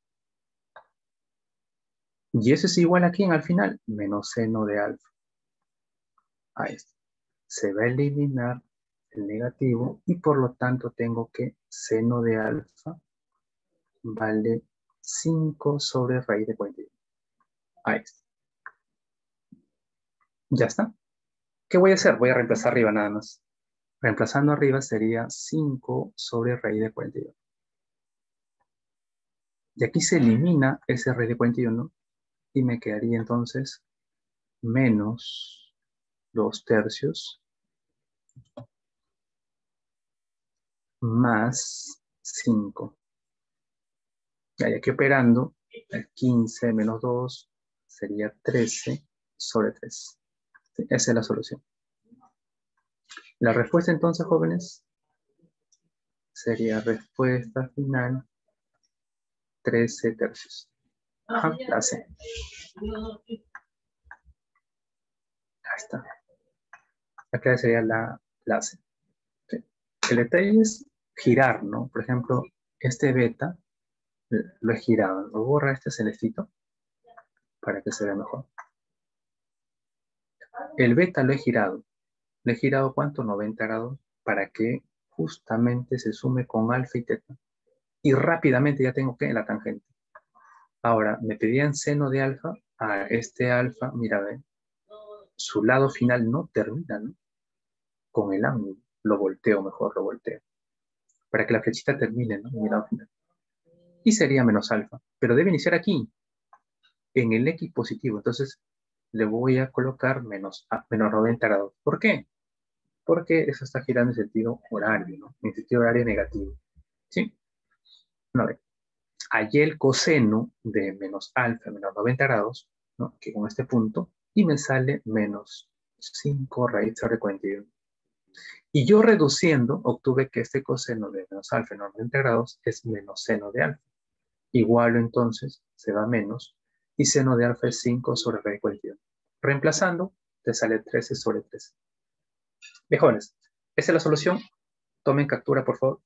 Y eso es igual a quién al final, menos seno de alfa. Ahí está. Se va a eliminar el negativo y por lo tanto tengo que seno de alfa vale 5 sobre raíz de 41. Ahí está. Ya está. ¿Qué voy a hacer? Voy a reemplazar arriba nada más. Reemplazando arriba sería 5 sobre raíz de 41. Y aquí se elimina ese raíz de 41 y me quedaría entonces menos 2 tercios más 5. Y aquí operando, el 15 menos 2 sería 13 sobre 3. ¿Sí? Esa es la solución. La respuesta entonces, jóvenes, sería respuesta final 13 tercios. Ajá, la C. Ahí está. Acá sería la C. ¿Sí? El detalle es girar, ¿no? Por ejemplo, este beta lo he girado. Lo borra este celestito para que se vea mejor. El beta lo he girado. ¿Le he girado cuánto? 90 grados para que justamente se sume con alfa y teta. Y rápidamente ya tengo que la tangente. Ahora, me pedían seno de alfa. A este alfa, mira, ve, su lado final no termina, ¿no? Con el ángulo. Lo volteo mejor, lo volteo. Para que la flechita termine, ¿no? En mi lado final. Y sería menos alfa. Pero debe iniciar aquí, en el X positivo. Entonces, le voy a colocar menos 90 grados. ¿Por qué? Porque eso está girando en sentido horario, ¿no? En sentido horario negativo. ¿Sí? No, a ver. Hallé el coseno de menos alfa menos 90 grados, ¿no? Que con este punto, y me sale menos 5 raíz sobre 41. Y yo reduciendo, obtuve que este coseno de menos alfa menos 90 grados es menos seno de alfa. Igual entonces se va menos, y seno de alfa es 5 sobre raíz 41. Reemplazando, te sale 13 sobre 13. Bien, jóvenes, esa es la solución. Tomen captura, por favor.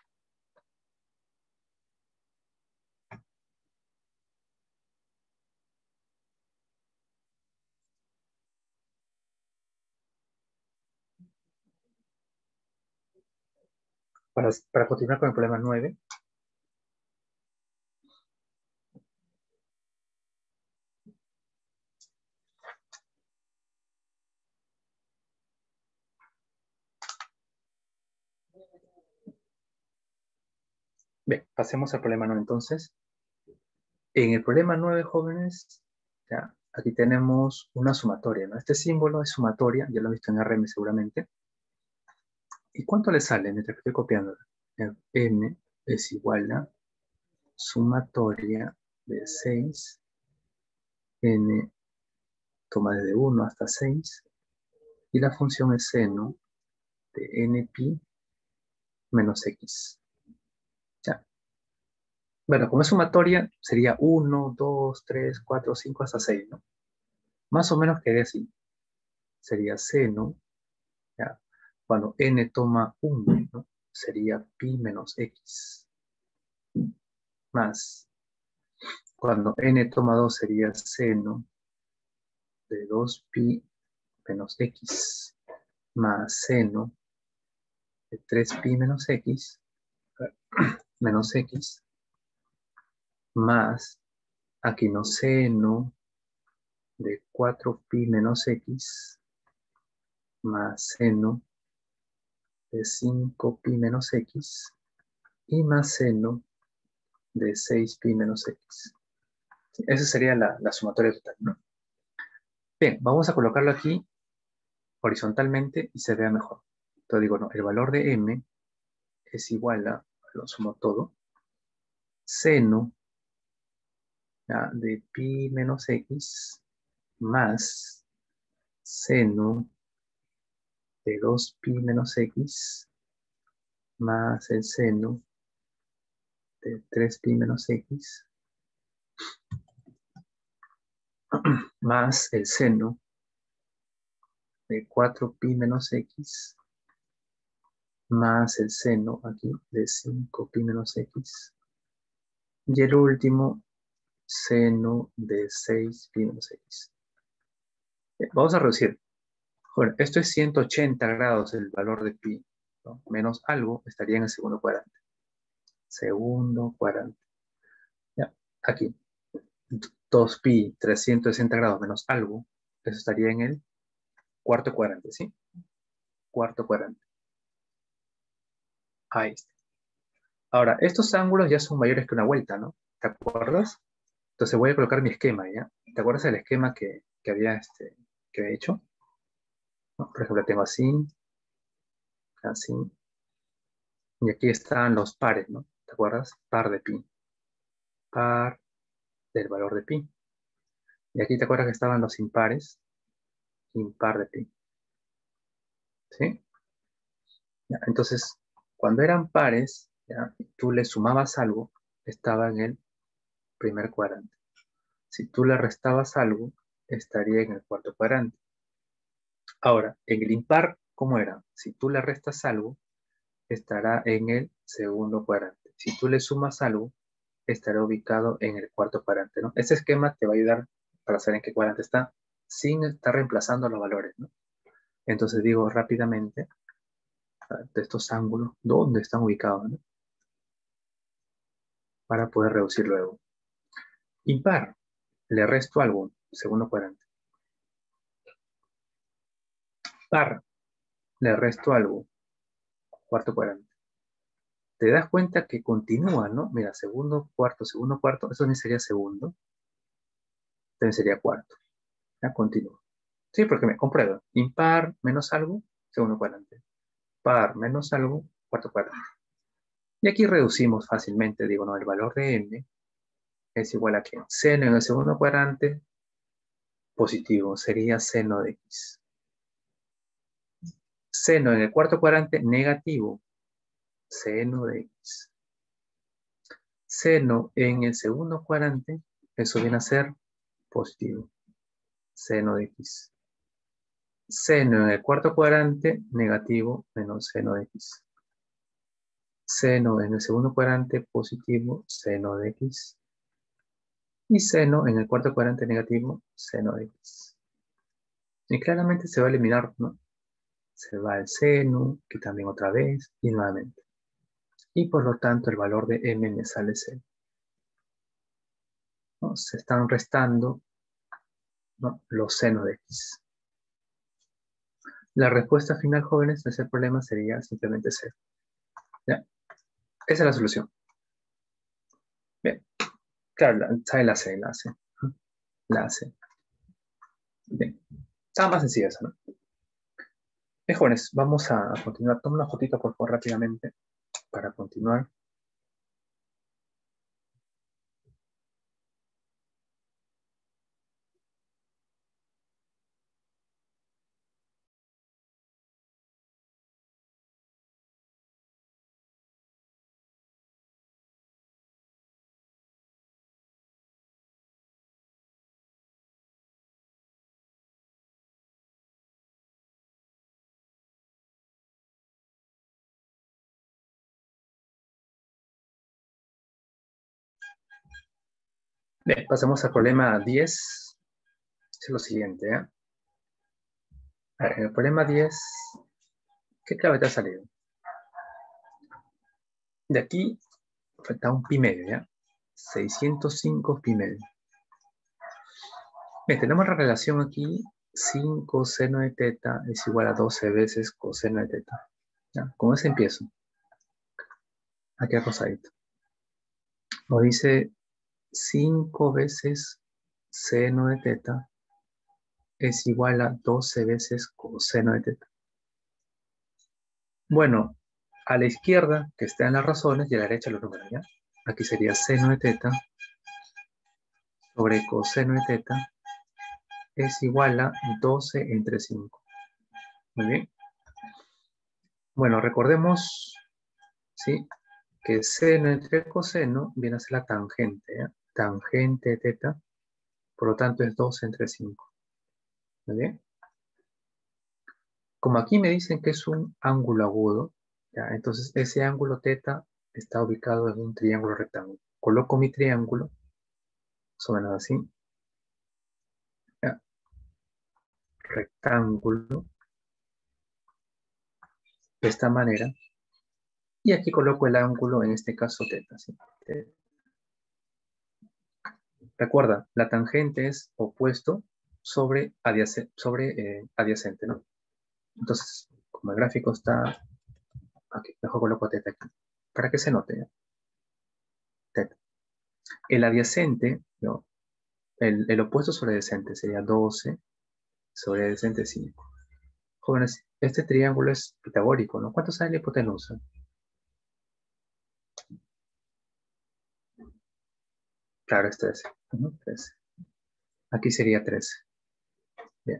Para continuar con el problema 9. Bien, pasemos al problema 9 entonces. En el problema 9, jóvenes, ya, aquí tenemos una sumatoria, ¿no? Este símbolo es sumatoria, ya lo he visto en RM seguramente. ¿Y cuánto le sale mientras que estoy copiando? N es igual a sumatoria de 6, N toma desde 1 hasta 6, y la función es seno de NP menos X. Ya. Bueno, como es sumatoria, sería 1, 2, 3, 4, 5 hasta 6, ¿no? Más o menos quedaría así. Sería seno, ¿ya? Cuando n toma 1, ¿no? Sería pi menos x. Más, cuando n toma 2 sería seno de 2pi menos x. Más seno de 3pi menos x. Menos x. Más, aquí no, seno de 4pi menos x. Más seno de 5pi menos x. Y más seno de 6pi menos x. Esa sería la sumatoria total, ¿no? Bien, vamos a colocarlo aquí horizontalmente y se vea mejor. Entonces digo, no, el valor de m es igual a, lo sumo todo, seno, ¿ya?, de pi menos x más seno de 2pi menos x más el seno de 3pi menos x más el seno de 4pi menos x más el seno aquí de 5pi menos x y el último seno de 6pi menos x. Vamos a reducir. Bueno, esto es 180 grados el valor de pi, ¿no? Menos algo estaría en el segundo cuadrante. Segundo cuadrante. Ya, aquí. 2pi, 360 grados menos algo, eso estaría en el cuarto cuadrante, ¿sí? Cuarto cuadrante. Ahí está. Ahora, estos ángulos ya son mayores que una vuelta, ¿no? ¿Te acuerdas? Entonces voy a colocar mi esquema, ¿ya? ¿Te acuerdas del esquema que había hecho? ¿No? Por ejemplo, tengo así, así, y aquí están los pares, ¿no? ¿Te acuerdas? Par de pi. par del valor de pi. Y aquí te acuerdas que estaban los impares, impar de pi. ¿Sí? Ya, entonces, cuando eran pares, ya, tú le sumabas algo, estaba en el primer cuadrante. Si tú le restabas algo, estaría en el cuarto cuadrante. Ahora, en el impar, ¿cómo era? Si tú le restas algo, estará en el segundo cuadrante. Si tú le sumas algo, estará ubicado en el cuarto cuadrante, ¿no? Este esquema te va a ayudar para saber en qué cuadrante está, sin estar reemplazando los valores, ¿no? Entonces digo rápidamente, de estos ángulos, ¿dónde están ubicados, ¿no? Para poder reducir luego. Impar, le resto algo, segundo cuadrante. Par, le resto algo, cuarto cuadrante. Te das cuenta que continúa, ¿no? Mira, segundo, cuarto, eso también sería segundo, también sería cuarto. Ya continúa. Sí, porque me comprueba. Impar menos algo, segundo cuadrante. Par menos algo, cuarto cuadrante. Y aquí reducimos fácilmente, digo, no, el valor de m es igual a que seno en el segundo cuadrante, positivo, sería seno de x. Seno en el cuarto cuadrante, negativo, seno de x. Seno en el segundo cuadrante, eso viene a ser positivo, seno de x. Seno en el cuarto cuadrante, negativo, menos seno de x. Seno en el segundo cuadrante, positivo, seno de x. Y seno en el cuarto cuadrante, negativo, seno de x. Y claramente se va a eliminar, ¿no? Se va el seno, que también otra vez, y nuevamente. Y por lo tanto el valor de m me sale 0. ¿No? Se están restando, ¿no?, los senos de x. La respuesta final, jóvenes, de ese problema sería simplemente 0. ¿Ya? Esa es la solución. Bien. Claro, sale la C. La C. Bien. Estaba más sencilla esa, ¿no? Bien, jóvenes, vamos a continuar. Toma una fotito, por favor, rápidamente, para continuar. Bien, pasemos al problema 10. Es lo siguiente, ¿eh? A ver, en el problema 10, ¿qué clave te ha salido? De aquí falta un pi medio, ¿ya? 605 pi medio. Bien, tenemos la relación aquí, 5 seno de teta es igual a 12 veces coseno de teta. ¿Ya? ¿Con eso empiezo? Aquí acosadito. Nos dice 5 veces seno de teta es igual a 12 veces coseno de teta. Bueno, a la izquierda, que está en las razones, y a la derecha los números, ¿ya? Aquí sería seno de teta sobre coseno de teta es igual a 12 entre 5. Muy bien. Bueno, recordemos, ¿sí?, que seno entre coseno viene a ser la tangente, ¿ya? Tangente de teta, por lo tanto es 12 entre 5. Muy bien. Como aquí me dicen que es un ángulo agudo, ¿ya? Entonces ese ángulo teta está ubicado en un triángulo rectángulo. Coloco mi triángulo, más o menos así, ¿ya? Rectángulo, de esta manera, y aquí coloco el ángulo, en este caso teta, ¿sí? Recuerda, la tangente es opuesto sobre adyacente, ¿no? Entonces, como el gráfico está aquí, mejor coloco teta aquí, para que se note, ¿ya? Teta. El adyacente, ¿no?, el opuesto sobre adyacente sería 12 sobre adyacente 5. Jóvenes, este triángulo es pitagórico, ¿no? ¿Cuánto sale la hipotenusa? Claro, es 13. 13. Aquí sería 13. Bien.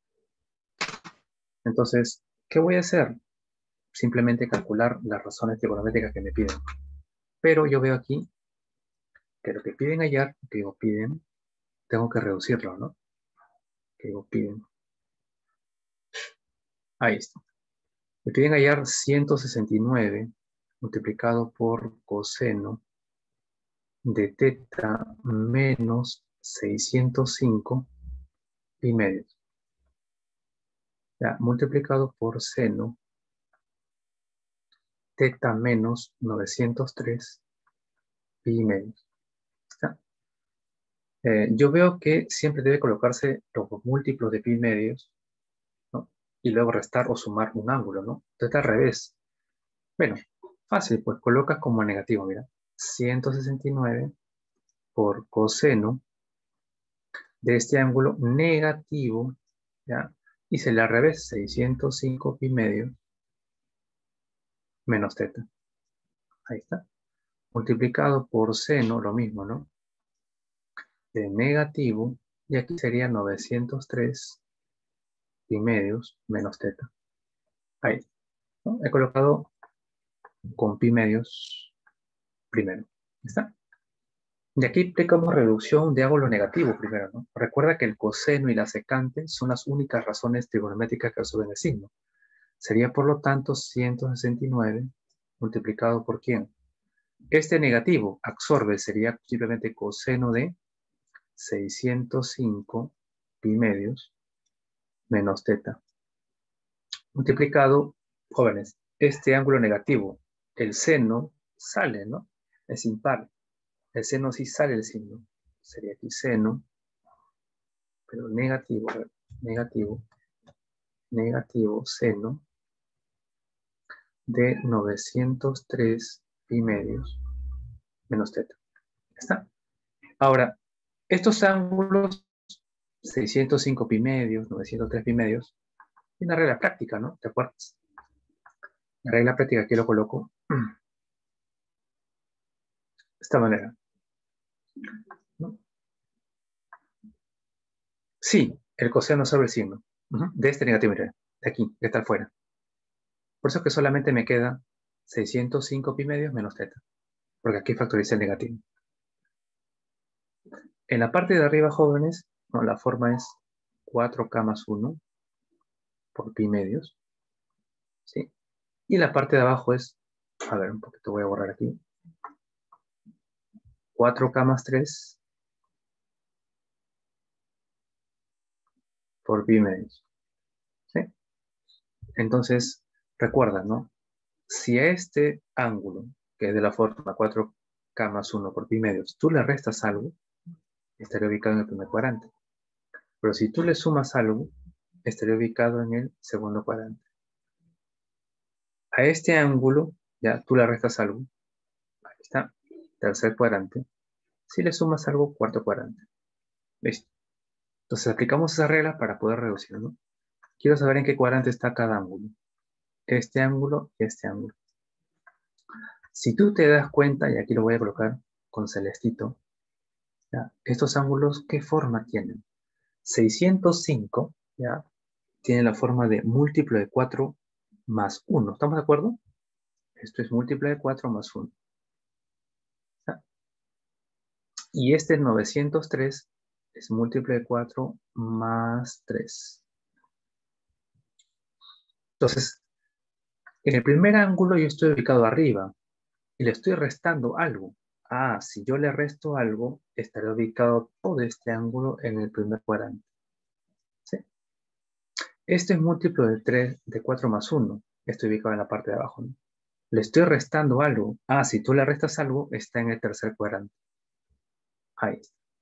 Entonces, ¿qué voy a hacer? Simplemente calcular las razones trigonométricas que me piden. Pero yo veo aquí que lo que piden hallar, que digo piden, tengo que reducirlo, ¿no? Que digo piden. Ahí está. Me piden hallar 169 multiplicado por coseno de teta menos 605 pi medios. Ya, multiplicado por seno teta menos 903 pi medios. ¿Está? Yo veo que siempre debe colocarse los múltiplos de pi medios, ¿no? Y luego restar o sumar un ángulo, ¿no? Entonces está al revés. Bueno, fácil, pues colocas como negativo, mira. 169 por coseno de este ángulo negativo, ¿ya? Y se le al revés, 605 pi medios menos teta. Ahí está. Multiplicado por seno, lo mismo, ¿no? De negativo, y aquí sería 903 pi medios menos teta. Ahí, ¿no? He colocado con pi medios primero. ¿Está? Y aquí aplicamos reducción de ángulo negativo primero, ¿no? Recuerda que el coseno y la secante son las únicas razones trigonométricas que resuelven el signo. Sería, por lo tanto, 169 multiplicado por ¿quién? Este negativo absorbe, sería simplemente coseno de 605 pi medios menos teta. Multiplicado, jóvenes, este ángulo negativo, el seno sale, ¿no? Es impar. El seno sí sale el signo. Sería aquí seno, pero negativo, negativo, negativo, seno de 903 pi medios menos teta. ¿Ya está? Ahora, estos ángulos, 605 pi medios, 903 pi medios, es una regla práctica, ¿no? ¿Te acuerdas? La regla práctica aquí lo coloco de esta manera, ¿no? Sí, el coseno sobre el signo. De este negativo, mira, de aquí, de estar fuera. Por eso es que solamente me queda 605 pi medios menos teta, porque aquí factoriza el negativo. En la parte de arriba, jóvenes, no, la forma es 4K más 1 por pi medios, ¿sí? Y la parte de abajo es, a ver, un poquito voy a borrar aquí, 4K más 3 por pi medios, ¿sí? Entonces, recuerda, ¿no? Si a este ángulo, que es de la forma 4K más 1 por pi medios, tú le restas algo, estaría ubicado en el primer cuadrante. Pero si tú le sumas algo, estaría ubicado en el segundo cuadrante. A este ángulo, ya tú le restas algo, ahí está, tercer cuadrante. Si le sumas algo, cuarto cuadrante. ¿Listo? Entonces aplicamos esa regla para poder reducir, ¿no? Quiero saber en qué cuadrante está cada ángulo. Este ángulo y este ángulo. Si tú te das cuenta, y aquí lo voy a colocar con celestito, ¿ya? Estos ángulos, ¿qué forma tienen? 605, ¿ya? Tiene la forma de múltiplo de 4 más 1. ¿Estamos de acuerdo? Esto es múltiplo de 4 más 1. ¿Ya? Y este 903 es múltiplo de 4 más 3. Entonces, en el primer ángulo yo estoy ubicado arriba y le estoy restando algo. Ah, si yo le resto algo, estaré ubicado todo este ángulo en el primer cuadrante. ¿Sí? Este es múltiplo de 4 más 1. Estoy ubicado en la parte de abajo, ¿no? Le estoy restando algo. Ah, si tú le restas algo, está en el tercer cuadrante. Ahí.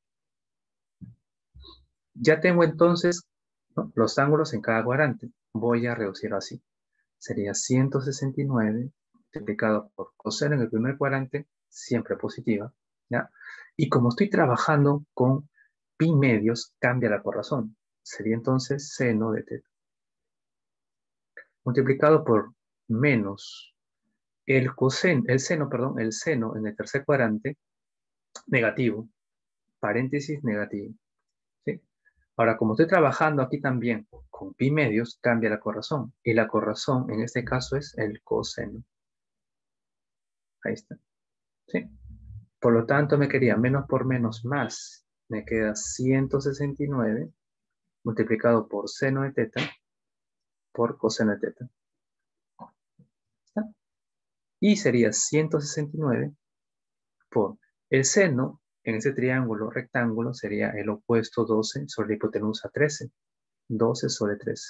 Ya tengo entonces, ¿no?, los ángulos en cada cuadrante. Voy a reducirlo así. Sería 169 multiplicado por coseno en el primer cuadrante, siempre positiva, ¿ya? Y como estoy trabajando con pi medios, cambia la razón. Sería entonces seno de teta. Multiplicado por menos el seno en el tercer cuadrante, negativo, paréntesis negativo. ¿Sí? Ahora, como estoy trabajando aquí también con pi medios, cambia la corrazón. Y la corrazón en este caso es el coseno. Ahí está. ¿Sí? Por lo tanto, me quería menos por menos más. Me queda 169 multiplicado por seno de teta por coseno de teta. ¿Está? Y sería 169 por el seno en ese triángulo rectángulo sería el opuesto 12 sobre la hipotenusa 13. 12 sobre 13.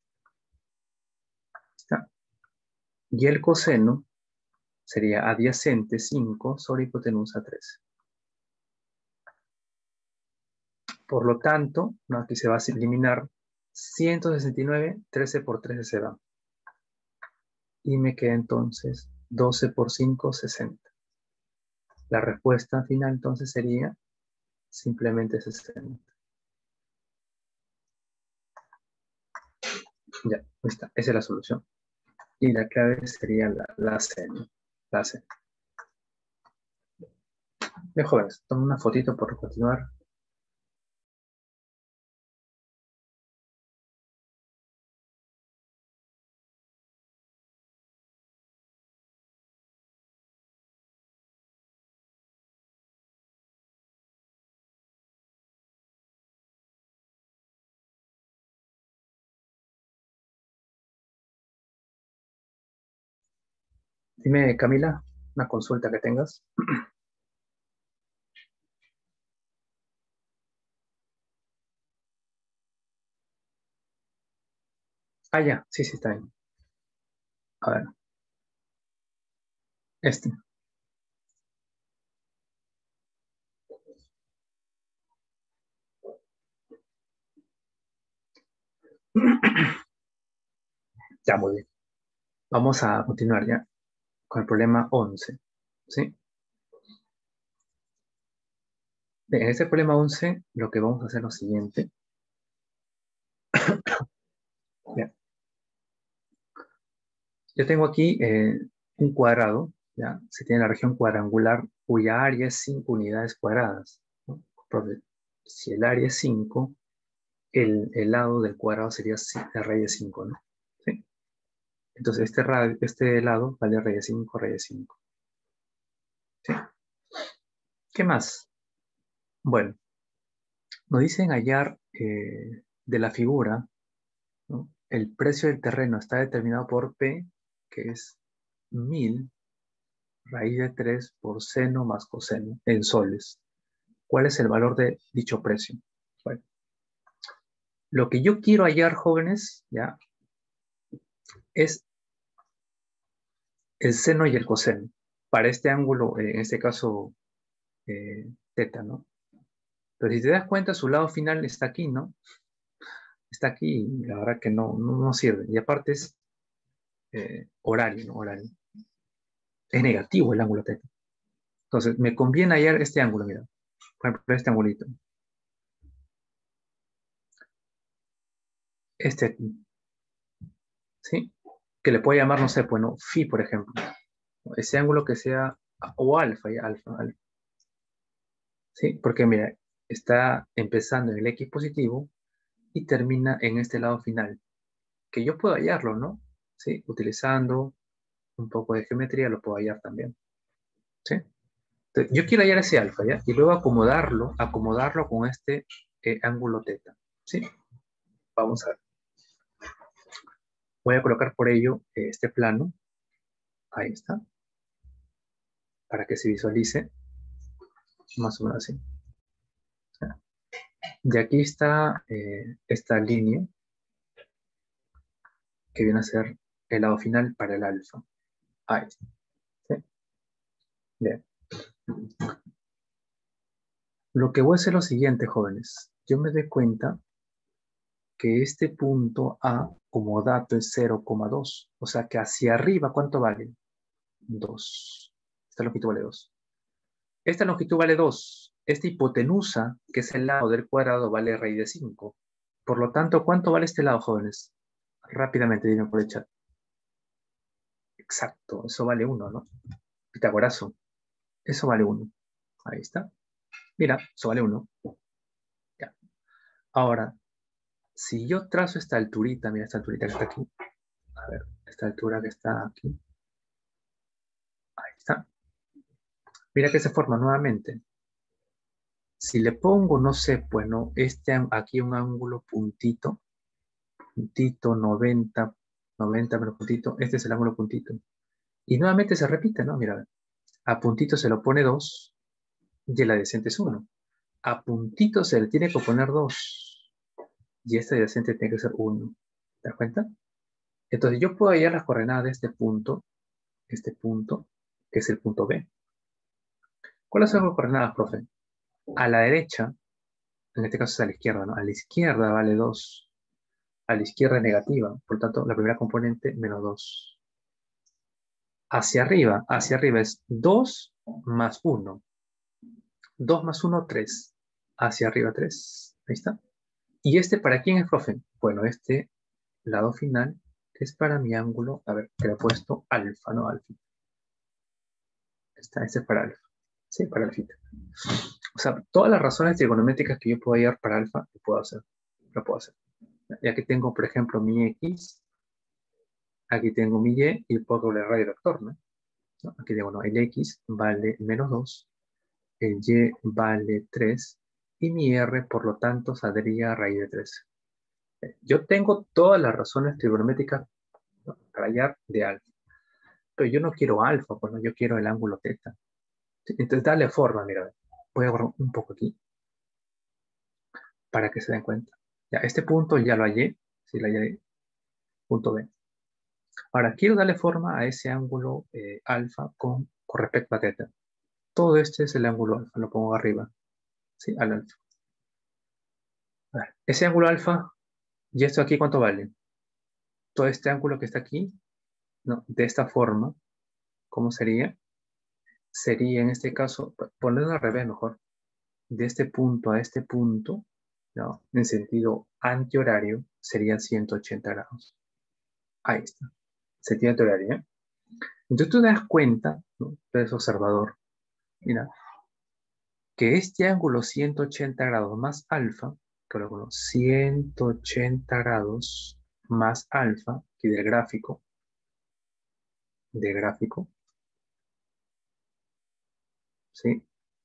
¿Está? Y el coseno sería adyacente 5 sobre hipotenusa 13. Por lo tanto, ¿no? Aquí se va a eliminar 169, 13 por 13 se va. Y me queda entonces 12 por 5, 60. La respuesta final entonces sería simplemente 60. Ya, ahí está. Esa es la solución. Y la clave sería la C, ¿no? La C. Bien, jóvenes, tomen una fotito por continuar. Dime, Camila, una consulta que tengas. Ah, ya, sí, sí, está bien. A ver, este. Ya, muy bien. Vamos a continuar ya con el problema 11. ¿Sí? Bien, en este problema 11, lo que vamos a hacer es lo siguiente. Bien. Yo tengo aquí un cuadrado, ¿ya? Se tiene la región cuadrangular cuya área es 5 unidades cuadradas, ¿no? Entonces, si el área es 5, el lado del cuadrado sería la raíz de 5, ¿no? ¿Sí? Entonces, este lado vale raíz de 5, raíz de 5. ¿Sí? ¿Qué más? Bueno, nos dicen hallar de la figura, ¿no? El precio del terreno está determinado por P, que es 1000 raíz de 3 por seno más coseno en soles. ¿Cuál es el valor de dicho precio? Bueno, lo que yo quiero hallar, jóvenes, ¿ya? Es el seno y el coseno. Para este ángulo, en este caso, teta, ¿no? Pero si te das cuenta, su lado final está aquí, ¿no? Está aquí y la verdad que no sirve. Y aparte es horario, ¿no? Horario. Es negativo el ángulo teta. Entonces, me conviene hallar este ángulo, mira. Por ejemplo, este angulito. Este aquí. ¿Sí? Que le puedo llamar, no sé, pues, ¿no? Phi, por ejemplo. Ese ángulo que sea, o alfa, ya, alfa. ¿Sí? Porque, mira, está empezando en el X positivo y termina en este lado final. Que yo puedo hallarlo, ¿no? ¿Sí? Utilizando un poco de geometría lo puedo hallar también. ¿Sí? Entonces, yo quiero hallar ese alfa, ¿ya? Y luego acomodarlo con este ángulo teta. ¿Sí? Vamos a ver. Voy a colocar por ello este plano. Ahí está. Para que se visualice. Más o menos así. Y aquí está esta línea que viene a ser el lado final para el alfa. Ahí está. ¿Sí? Bien. Lo que voy a hacer es lo siguiente, jóvenes. Yo me doy cuenta que este punto A como dato es 0,2. O sea que hacia arriba, ¿cuánto vale? 2. Esta longitud vale 2. Esta longitud vale 2. Esta hipotenusa, que es el lado del cuadrado, vale raíz de 5. Por lo tanto, ¿cuánto vale este lado, jóvenes? Rápidamente, dime por el chat. Exacto, eso vale 1, ¿no? Pitagorazo. Eso vale 1. Ahí está. Mira, eso vale 1. Ya. Ahora, si yo trazo esta alturita, mira esta alturita que está aquí. A ver, esta altura que está aquí. Ahí está. Mira que se forma nuevamente. Si le pongo, no sé, pues no, aquí un ángulo puntito, puntito 90, 90 menos puntito, este es el ángulo puntito. Y nuevamente se repite, ¿no? Mira, a puntito se lo pone 2 y el adyacente es 1. A puntito se le tiene que poner 2 y este adyacente tiene que ser 1. ¿Te das cuenta? Entonces yo puedo hallar las coordenadas de este punto, que es el punto B. ¿Cuáles son las coordenadas, profe? A la derecha, en este caso es a la izquierda, ¿no? A la izquierda vale 2. A la izquierda negativa, por tanto, la primera componente menos 2. Hacia arriba es 2 más 1. 2 más 1, 3. Hacia arriba 3. Ahí está. ¿Y este para quién es, profe? Bueno, este lado final es para mi ángulo, a ver, que le he puesto alfa, ¿no? Alfa. Este es para alfa. Sí, para alfa. O sea, todas las razones trigonométricas que yo puedo hallar para alfa, lo puedo hacer. Lo puedo hacer. Ya que tengo, por ejemplo, mi x, aquí tengo mi y, y puedo doble radio vector, ¿no? Aquí digo, no, el x vale menos 2, el y vale 3, y mi r, por lo tanto, saldría raíz de 3. Yo tengo todas las razones trigonométricas, ¿no?, para hallar de alfa. Pero yo no quiero alfa, pues no, yo quiero el ángulo teta. Entonces, dale forma, mira. Voy a borrar un poco aquí, para que se den cuenta. Ya, este punto ya lo hallé, sí, lo hallé, punto B. Ahora, quiero darle forma a ese ángulo alfa con respecto a teta. Todo este es el ángulo alfa, lo pongo arriba, ¿sí? Al alfa. A ver, ese ángulo alfa, ¿y esto aquí cuánto vale? Todo este ángulo que está aquí, ¿no? De esta forma, ¿cómo sería? Sería en este caso, ponerlo al revés mejor, de este punto a este punto, ¿no?, en sentido antihorario, sería 180 grados. Ahí está, sentido antihorario, ¿eh? Entonces tú te das cuenta, ¿no?, tú eres observador, mira, que este ángulo 180 grados más alfa, que lo 180 grados más alfa, aquí del gráfico, ¿sí?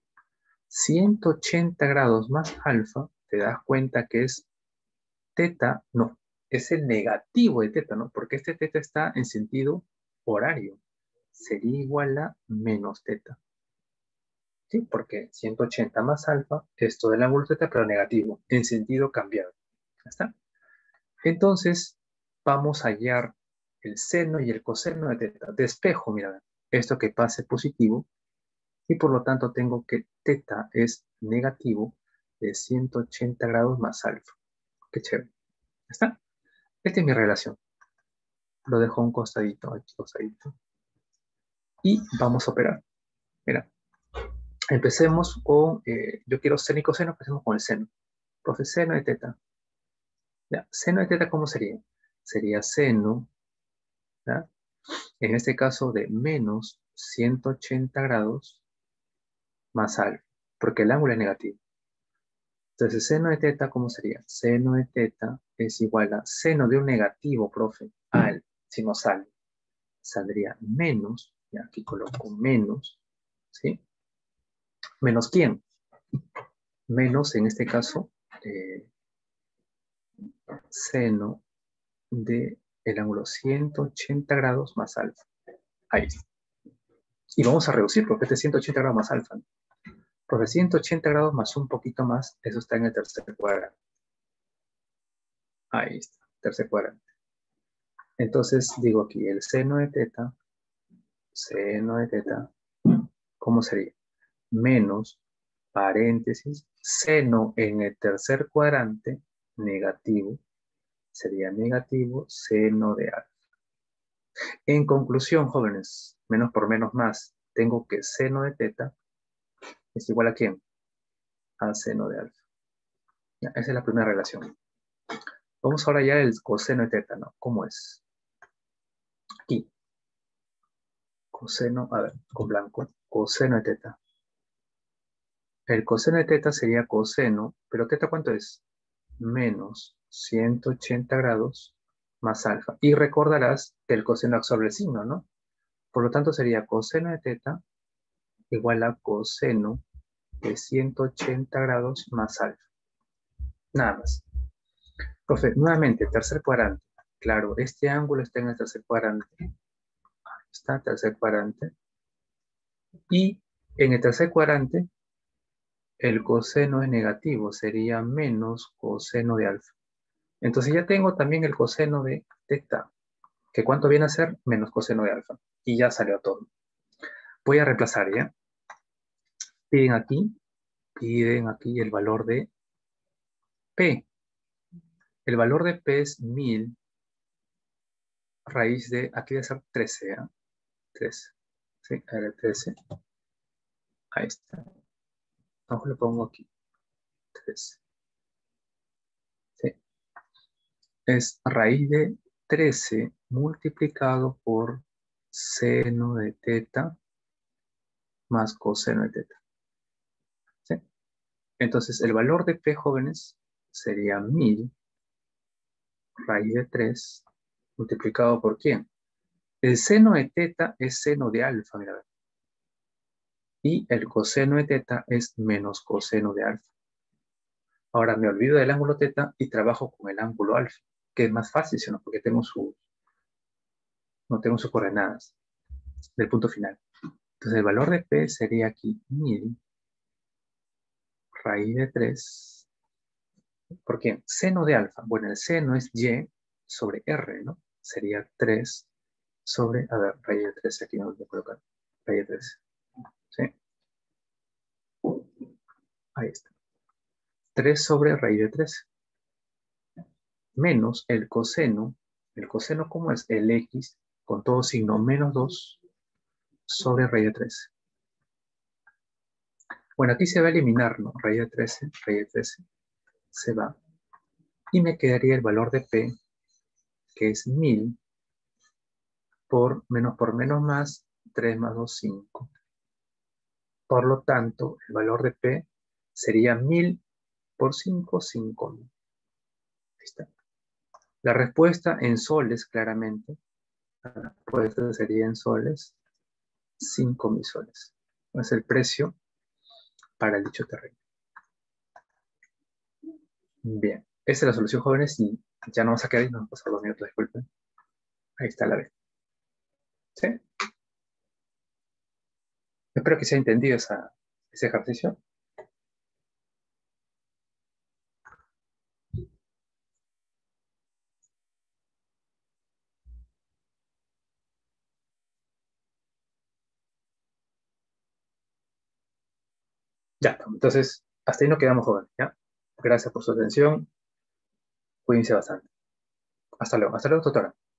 180 grados más alfa, te das cuenta que es teta, no, es el negativo de teta, ¿no? Porque este teta está en sentido horario. Sería igual a menos teta. ¿Sí? Porque 180 más alfa es todo el ángulo teta, pero negativo, en sentido cambiado. ¿Ya está? Entonces, vamos a hallar el seno y el coseno de teta. Despejo, mira, esto que pase positivo, y por lo tanto tengo que teta es negativo de 180 grados más alfa. Qué chévere. ¿Ya está? Esta es mi relación. Lo dejo a un costadito, aquí costadito. Y vamos a operar. Mira, empecemos con, yo quiero seno y coseno, empecemos con el seno. Profe, seno de teta. ¿Ya? Seno de teta, ¿cómo sería? Sería seno, ¿ya?, en este caso de menos 180 grados más alfa, porque el ángulo es negativo. Entonces, seno de teta, ¿cómo sería? Seno de teta es igual a seno de un negativo, profe, al, si no sale, saldría menos, y aquí coloco menos, ¿sí? ¿Menos quién? Menos, en este caso, seno de el ángulo 180 grados más alfa. Ahí está. Y vamos a reducir porque este es 180 grados más alfa, ¿no? Porque 180 grados más un poquito más, eso está en el tercer cuadrante. Ahí está, tercer cuadrante. Entonces digo aquí, el seno de teta, ¿cómo sería? Menos, paréntesis, seno en el tercer cuadrante, negativo, sería negativo seno de alfa. En conclusión, jóvenes, menos por menos más, tengo que seno de teta es igual a ¿quién? A seno de alfa. Ya, esa es la primera relación. Vamos ahora ya al coseno de teta, ¿no? ¿Cómo es? Aquí. Coseno, a ver, con blanco. Coseno de teta. El coseno de teta sería coseno, pero teta ¿cuánto es? Menos 180 grados más alfa. Y recordarás que el coseno absorbe el signo, ¿no? Por lo tanto sería coseno de teta igual a coseno de 180 grados más alfa. Nada más. Profe, nuevamente, tercer cuadrante. Claro, este ángulo está en el tercer cuadrante. Está tercer cuadrante. Y en el tercer cuadrante, el coseno es negativo, sería menos coseno de alfa. Entonces ya tengo también el coseno de teta, que ¿cuánto viene a ser? Menos coseno de alfa. Y ya salió todo. Voy a reemplazar, ¿ya? Piden aquí el valor de P. El valor de P es 1000 raíz de, aquí debe ser 13, ¿ya? 13. Sí, era 13. Ahí está. Abajo le pongo aquí. 13. Sí. Es raíz de 13 multiplicado por seno de teta más coseno de teta. ¿Sí? Entonces, el valor de P, jóvenes, sería 1000 raíz de 3 multiplicado por ¿quién? El seno de teta es seno de alfa, mira. Y el coseno de teta es menos coseno de alfa. Ahora me olvido del ángulo teta y trabajo con el ángulo alfa, que es más fácil, ¿sí? ¿No? Porque no tengo sus coordenadas del punto final. Entonces el valor de P sería aquí 1000 raíz de 3. ¿Por qué? Seno de alfa. Bueno, el seno es Y sobre R, ¿no? Sería 3 sobre, a ver, raíz de 3, aquí no lo voy a colocar. Raíz de 3. ¿Sí? Ahí está. 3 sobre raíz de 3. Menos el coseno. ¿El coseno cómo es? El X con todo signo menos 2 sobre raíz de 3. Bueno, aquí se va a eliminar, ¿no? Raíz de 13 se va. Y me quedaría el valor de P, que es 1000 por menos más, 3 más 2, 5. Por lo tanto, el valor de P sería 1000 por 5, 5000. Ahí está. La respuesta en soles, claramente. La respuesta sería en soles, 5000 soles. Es el precio para el dicho terreno. Bien. Esa es la solución, jóvenes, y ya no vamos a quedar y nos vamos a pasar 2 minutos, disculpen. Ahí está la B. ¿Sí? Espero que se haya entendido ese ejercicio. Ya, entonces, hasta ahí nos quedamos, jóvenes, ¿ya? Gracias por su atención. Cuídense bastante. Hasta luego, doctora.